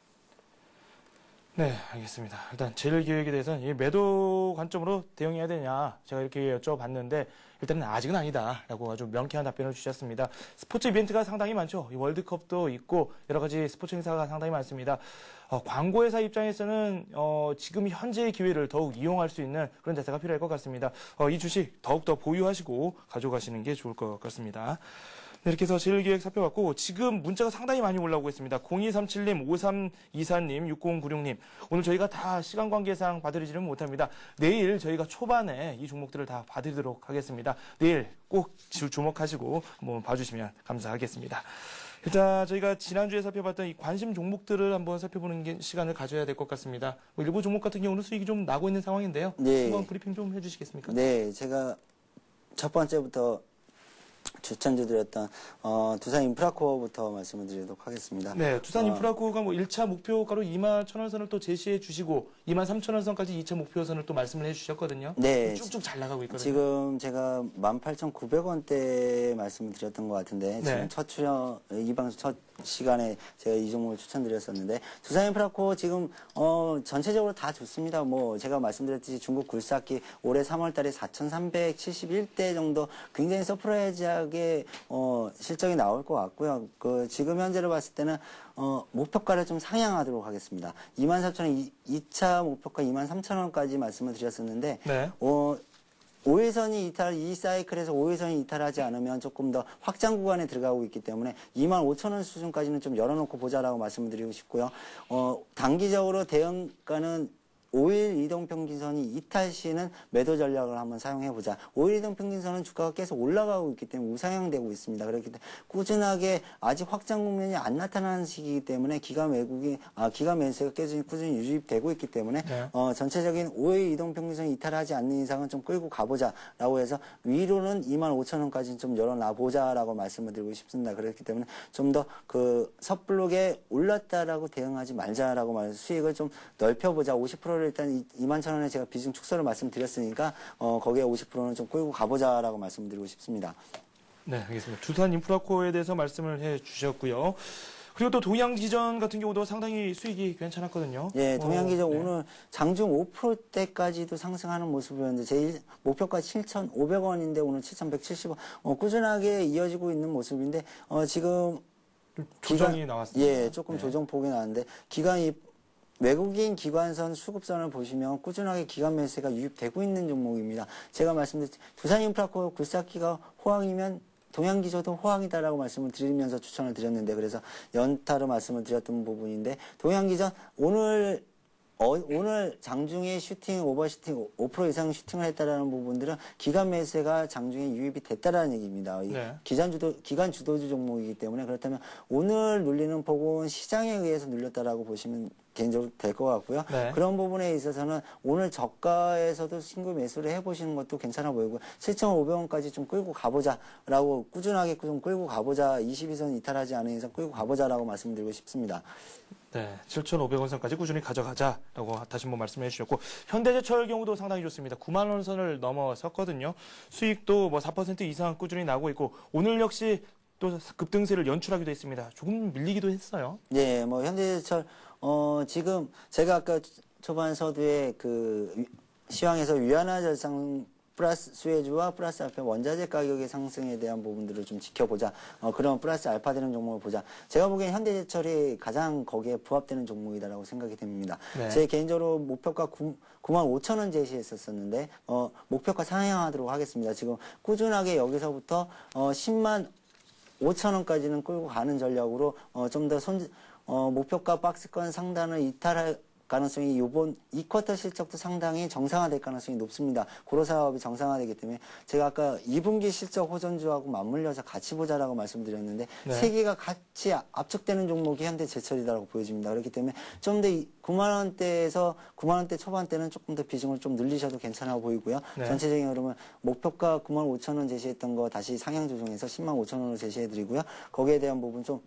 네, 알겠습니다. 일단 제일기획에 대해서는 이 매도 관점으로 대응해야 되냐 제가 이렇게 여쭤봤는데 일단은 아직은 아니다라고 아주 명쾌한 답변을 주셨습니다. 스포츠 이벤트가 상당히 많죠. 이 월드컵도 있고 여러 가지 스포츠 행사가 상당히 많습니다. 어, 광고회사 입장에서는 어, 지금 현재의 기회를 더욱 이용할 수 있는 그런 대사가 필요할 것 같습니다. 어, 이 주식 더욱더 보유하시고 가져가시는 게 좋을 것 같습니다. 네, 이렇게 해서 제일기획 살펴봤고 지금 문자가 상당히 많이 올라오고 있습니다. 공이삼칠님, 오삼이사님, 육공구육님. 오늘 저희가 다 시간 관계상 봐드리지는 못합니다. 내일 저희가 초반에 이 종목들을 다 봐드리도록 하겠습니다. 내일 꼭 주목하시고 한번 봐주시면 감사하겠습니다. 일단 저희가 지난주에 살펴봤던 이 관심 종목들을 한번 살펴보는 게 시간을 가져야 될 것 같습니다. 뭐 일부 종목 같은 경우는 수익이 좀 나고 있는 상황인데요. 네. 한번 브리핑 좀 해주시겠습니까? 네, 제가 첫 번째부터 추천드렸던 어, 두산 인프라코어부터 말씀을 드리도록 하겠습니다. 네, 두산 어, 인프라코어가 뭐 일 차 목표가로 이만 천 원 선을 또 제시해 주시고 이만 삼천 원 선까지 이 차 목표선을 또 말씀을 해 주셨거든요. 네. 쭉쭉 잘 나가고 있거든요. 지금 제가 만 팔천구백 원대 말씀을 드렸던 것 같은데 지금 네. 첫 출연 이 방송 첫 시간에 제가 이 종목을 추천드렸었는데 두산 인프라코어 지금 어, 전체적으로 다 좋습니다. 뭐 제가 말씀드렸듯이 중국 굴삭기 올해 삼월 달에 사천삼백칠십일 대 정도 굉장히 서프라이즈하게 어, 실적이 나올 것 같고요. 그 지금 현재로 봤을 때는 어, 목표가를 좀 상향하도록 하겠습니다. 이만 사천 원, 이 차 목표가 이만 삼천 원까지 말씀을 드렸었는데 네. 어, 오 일선이 이탈, 이 사이클에서 오 일선이 이탈하지 않으면 조금 더 확장 구간에 들어가고 있기 때문에 이만 오천 원 수준까지는 좀 열어놓고 보자라고 말씀을 드리고 싶고요. 어, 단기적으로 대형가는 오 일 이동평균선이 이탈 시는 매도 전략을 한번 사용해보자. 오 일 이동평균선은 주가가 계속 올라가고 있기 때문에 우상향되고 있습니다. 그렇기 때문에 꾸준하게 아직 확장 국면이 안 나타나는 시기이기 때문에 기관 외국이, 아, 기관 매수가 꾸준히, 꾸준히 유입되고 있기 때문에, 네. 어, 전체적인 오 일 이동평균선이 이탈하지 않는 이상은 좀 끌고 가보자라고 해서 위로는 이만 오천 원까지는 좀 열어놔보자라고 말씀을 드리고 싶습니다. 그렇기 때문에 좀 더 그 섣불르게 올랐다라고 대응하지 말자라고 말해서 수익을 좀 넓혀보자. 오십 퍼센트를 일단 이만 천 원에 제가 비중 축소를 말씀드렸으니까 어, 거기에 오십 퍼센트는 좀 끌고 가보자라고 말씀드리고 싶습니다. 네, 알겠습니다. 두산 인프라코어에 대해서 말씀을 해주셨고요. 그리고 또 동양기전 같은 경우도 상당히 수익이 괜찮았거든요. 예, 동양기전 어, 네. 오늘 장중 오 퍼센트대까지도 상승하는 모습이었는데 제 목표가 칠천오백 원인데 오늘 칠천백칠십 원 어, 꾸준하게 이어지고 있는 모습인데 어, 지금 조정이 기간, 나왔습니다. 예, 조금 네. 조정폭이 나왔는데 기간이 외국인 기관선 수급선을 보시면 꾸준하게 기관 매수가 유입되고 있는 종목입니다. 제가 말씀드린 두산인프라코어 굴삭기가 호황이면 동양기저도 호황이다라고 말씀을 드리면서 추천을 드렸는데 그래서 연타로 말씀을 드렸던 부분인데 동양기전 오늘 어, 오늘 장중에 슈팅, 오버슈팅, 오 퍼센트 이상 슈팅을 했다라는 부분들은 기간 매수가 장중에 유입이 됐다라는 얘기입니다. 네. 기간 주도, 기간 주도주 종목이기 때문에 그렇다면 오늘 눌리는 폭은 시장에 의해서 눌렸다라고 보시면 개인적으로 될 것 같고요. 네. 그런 부분에 있어서는 오늘 저가에서도 신규 매수를 해보시는 것도 괜찮아 보이고 칠천오백 원까지 좀 끌고 가보자라고 꾸준하게 좀 끌고 가보자. 이십이 선 이탈하지 않은 이상 끌고 가보자라고 말씀드리고 싶습니다. 네, 칠천오백 원 선까지 꾸준히 가져가자라고 다시 한번 말씀해 주셨고 현대제철 경우도 상당히 좋습니다. 구만 원 선을 넘어섰거든요. 수익도 뭐 사 퍼센트 이상 꾸준히 나고 있고 오늘 역시 또 급등세를 연출하기도 했습니다. 조금 밀리기도 했어요. 네, 뭐 현대제철 어 지금 제가 아까 초반 서두에 그 시황에서 위안화 절상 플러스 수혜주와 플러스 알파 원자재 가격의 상승에 대한 부분들을 좀 지켜보자. 어, 그런 플러스 알파 되는 종목을 보자. 제가 보기엔 현대제철이 가장 거기에 부합되는 종목이다라고 생각이 됩니다. 네. 제 개인적으로 목표가 구만 오천 원 제시했었었는데 어, 목표가 상향하도록 하겠습니다. 지금 꾸준하게 여기서부터 어, 십만 오천 원까지는 끌고 가는 전략으로 어, 좀 더 손, 어, 목표가 박스권 상단을 이탈할 가능성이 이번 이 쿼터 실적도 상당히 정상화될 가능성이 높습니다. 고로 사업이 정상화되기 때문에 제가 아까 이 분기 실적 호전주하고 맞물려서 같이 보자라고 말씀드렸는데 네. 세 개가 같이 압축되는 종목이 현대제철이라고 보여집니다. 그렇기 때문에 좀 더 구만 원대에서 구만 원대 초반대는 조금 더 비중을 좀 늘리셔도 괜찮아 보이고요. 네. 전체적인 흐름은 목표가 구만 오천 원 제시했던 거 다시 상향 조정해서 십만 오천 원으로 제시해드리고요. 거기에 대한 부분 좀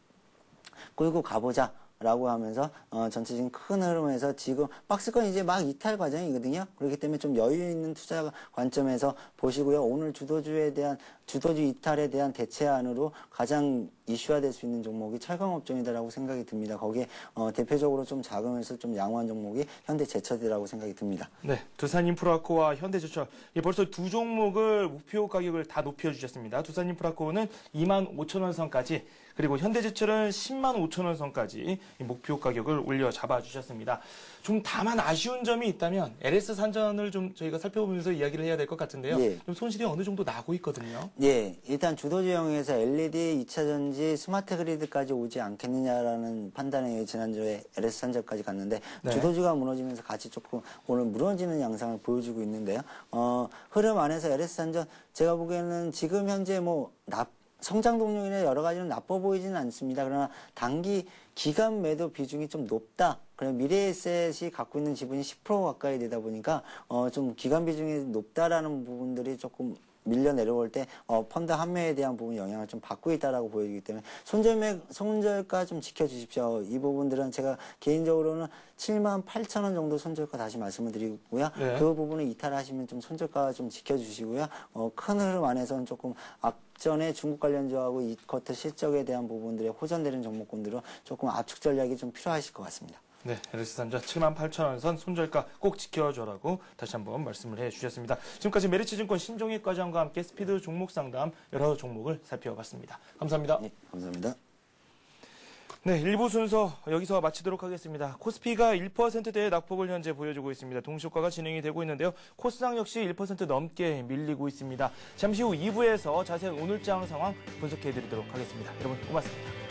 끌고 가보자. 라고 하면서 어, 전체적인 큰 흐름에서 지금 박스권 이제 막 이탈 과정이거든요. 그렇기 때문에 좀 여유 있는 투자 관점에서 보시고요. 오늘 주도주에 대한 주도주 이탈에 대한 대체안으로 가장 이슈화될 수 있는 종목이 철강업종이다라고 생각이 듭니다. 거기에 어, 대표적으로 좀 작으면서 좀 양호한 종목이 현대제철이라고 생각이 듭니다. 네, 두산인프라코어와 현대제철 예, 벌써 두 종목을 목표 가격을 다 높여주셨습니다. 두산인프라코어는 이만 오천 원 선까지 그리고 현대제철은 십만 오천 원 선까지 목표 가격을 올려 잡아주셨습니다. 좀 다만 아쉬운 점이 있다면 엘에스 산전을 좀 저희가 살펴보면서 이야기를 해야 될 것 같은데요. 예. 좀 손실이 어느 정도 나고 있거든요. 예, 일단 주도주형에서 엘이디, 이차전지, 스마트 그리드까지 오지 않겠느냐라는 판단에 지난주에 엘에스 산전까지 갔는데 네. 주도주가 무너지면서 같이 조금 오늘 무너지는 양상을 보여주고 있는데요. 어, 흐름 안에서 엘에스 산전 제가 보기에는 지금 현재 뭐 납 성장 동력이나 여러 가지는 나빠 보이지는 않습니다. 그러나 단기 기간 매도 비중이 좀 높다. 그럼 미래에셋이 갖고 있는 지분이 십 퍼센트 가까이 되다 보니까 어, 좀 기간 비중이 높다라는 부분들이 조금 밀려 내려올 때 어, 펀드 환매에 대한 부분 영향을 좀 받고 있다라고 보이기 때문에 손절매 손절가 좀 지켜주십시오. 이 부분들은 제가 개인적으로는 칠만 팔천 원 정도 손절가 다시 말씀을 드리고요. 네. 그 부분을 이탈하시면 좀 손절가 좀 지켜주시고요. 어, 큰 흐름 안에서는 조금 앞전에 중국 관련주하고 이 쿼터 실적에 대한 부분들에 호전되는 종목군들은 조금 압축 전략이 좀 필요하실 것 같습니다. 네, 엘에스산전 칠만 팔천 원 선 손절가 꼭 지켜줘라고 다시 한번 말씀을 해주셨습니다. 지금까지 메리츠증권 신종익 과장과 함께 스피드 종목 상담 여러 종목을 살펴봤습니다. 감사합니다. 네, 감사합니다. 네, 일 부 순서 여기서 마치도록 하겠습니다. 코스피가 일 퍼센트대의 낙폭을 현재 보여주고 있습니다. 동시효과가 진행이 되고 있는데요. 코스닥 역시 일 퍼센트 넘게 밀리고 있습니다. 잠시 후 이 부에서 자세한 오늘장 상황 분석해드리도록 하겠습니다. 여러분 고맙습니다.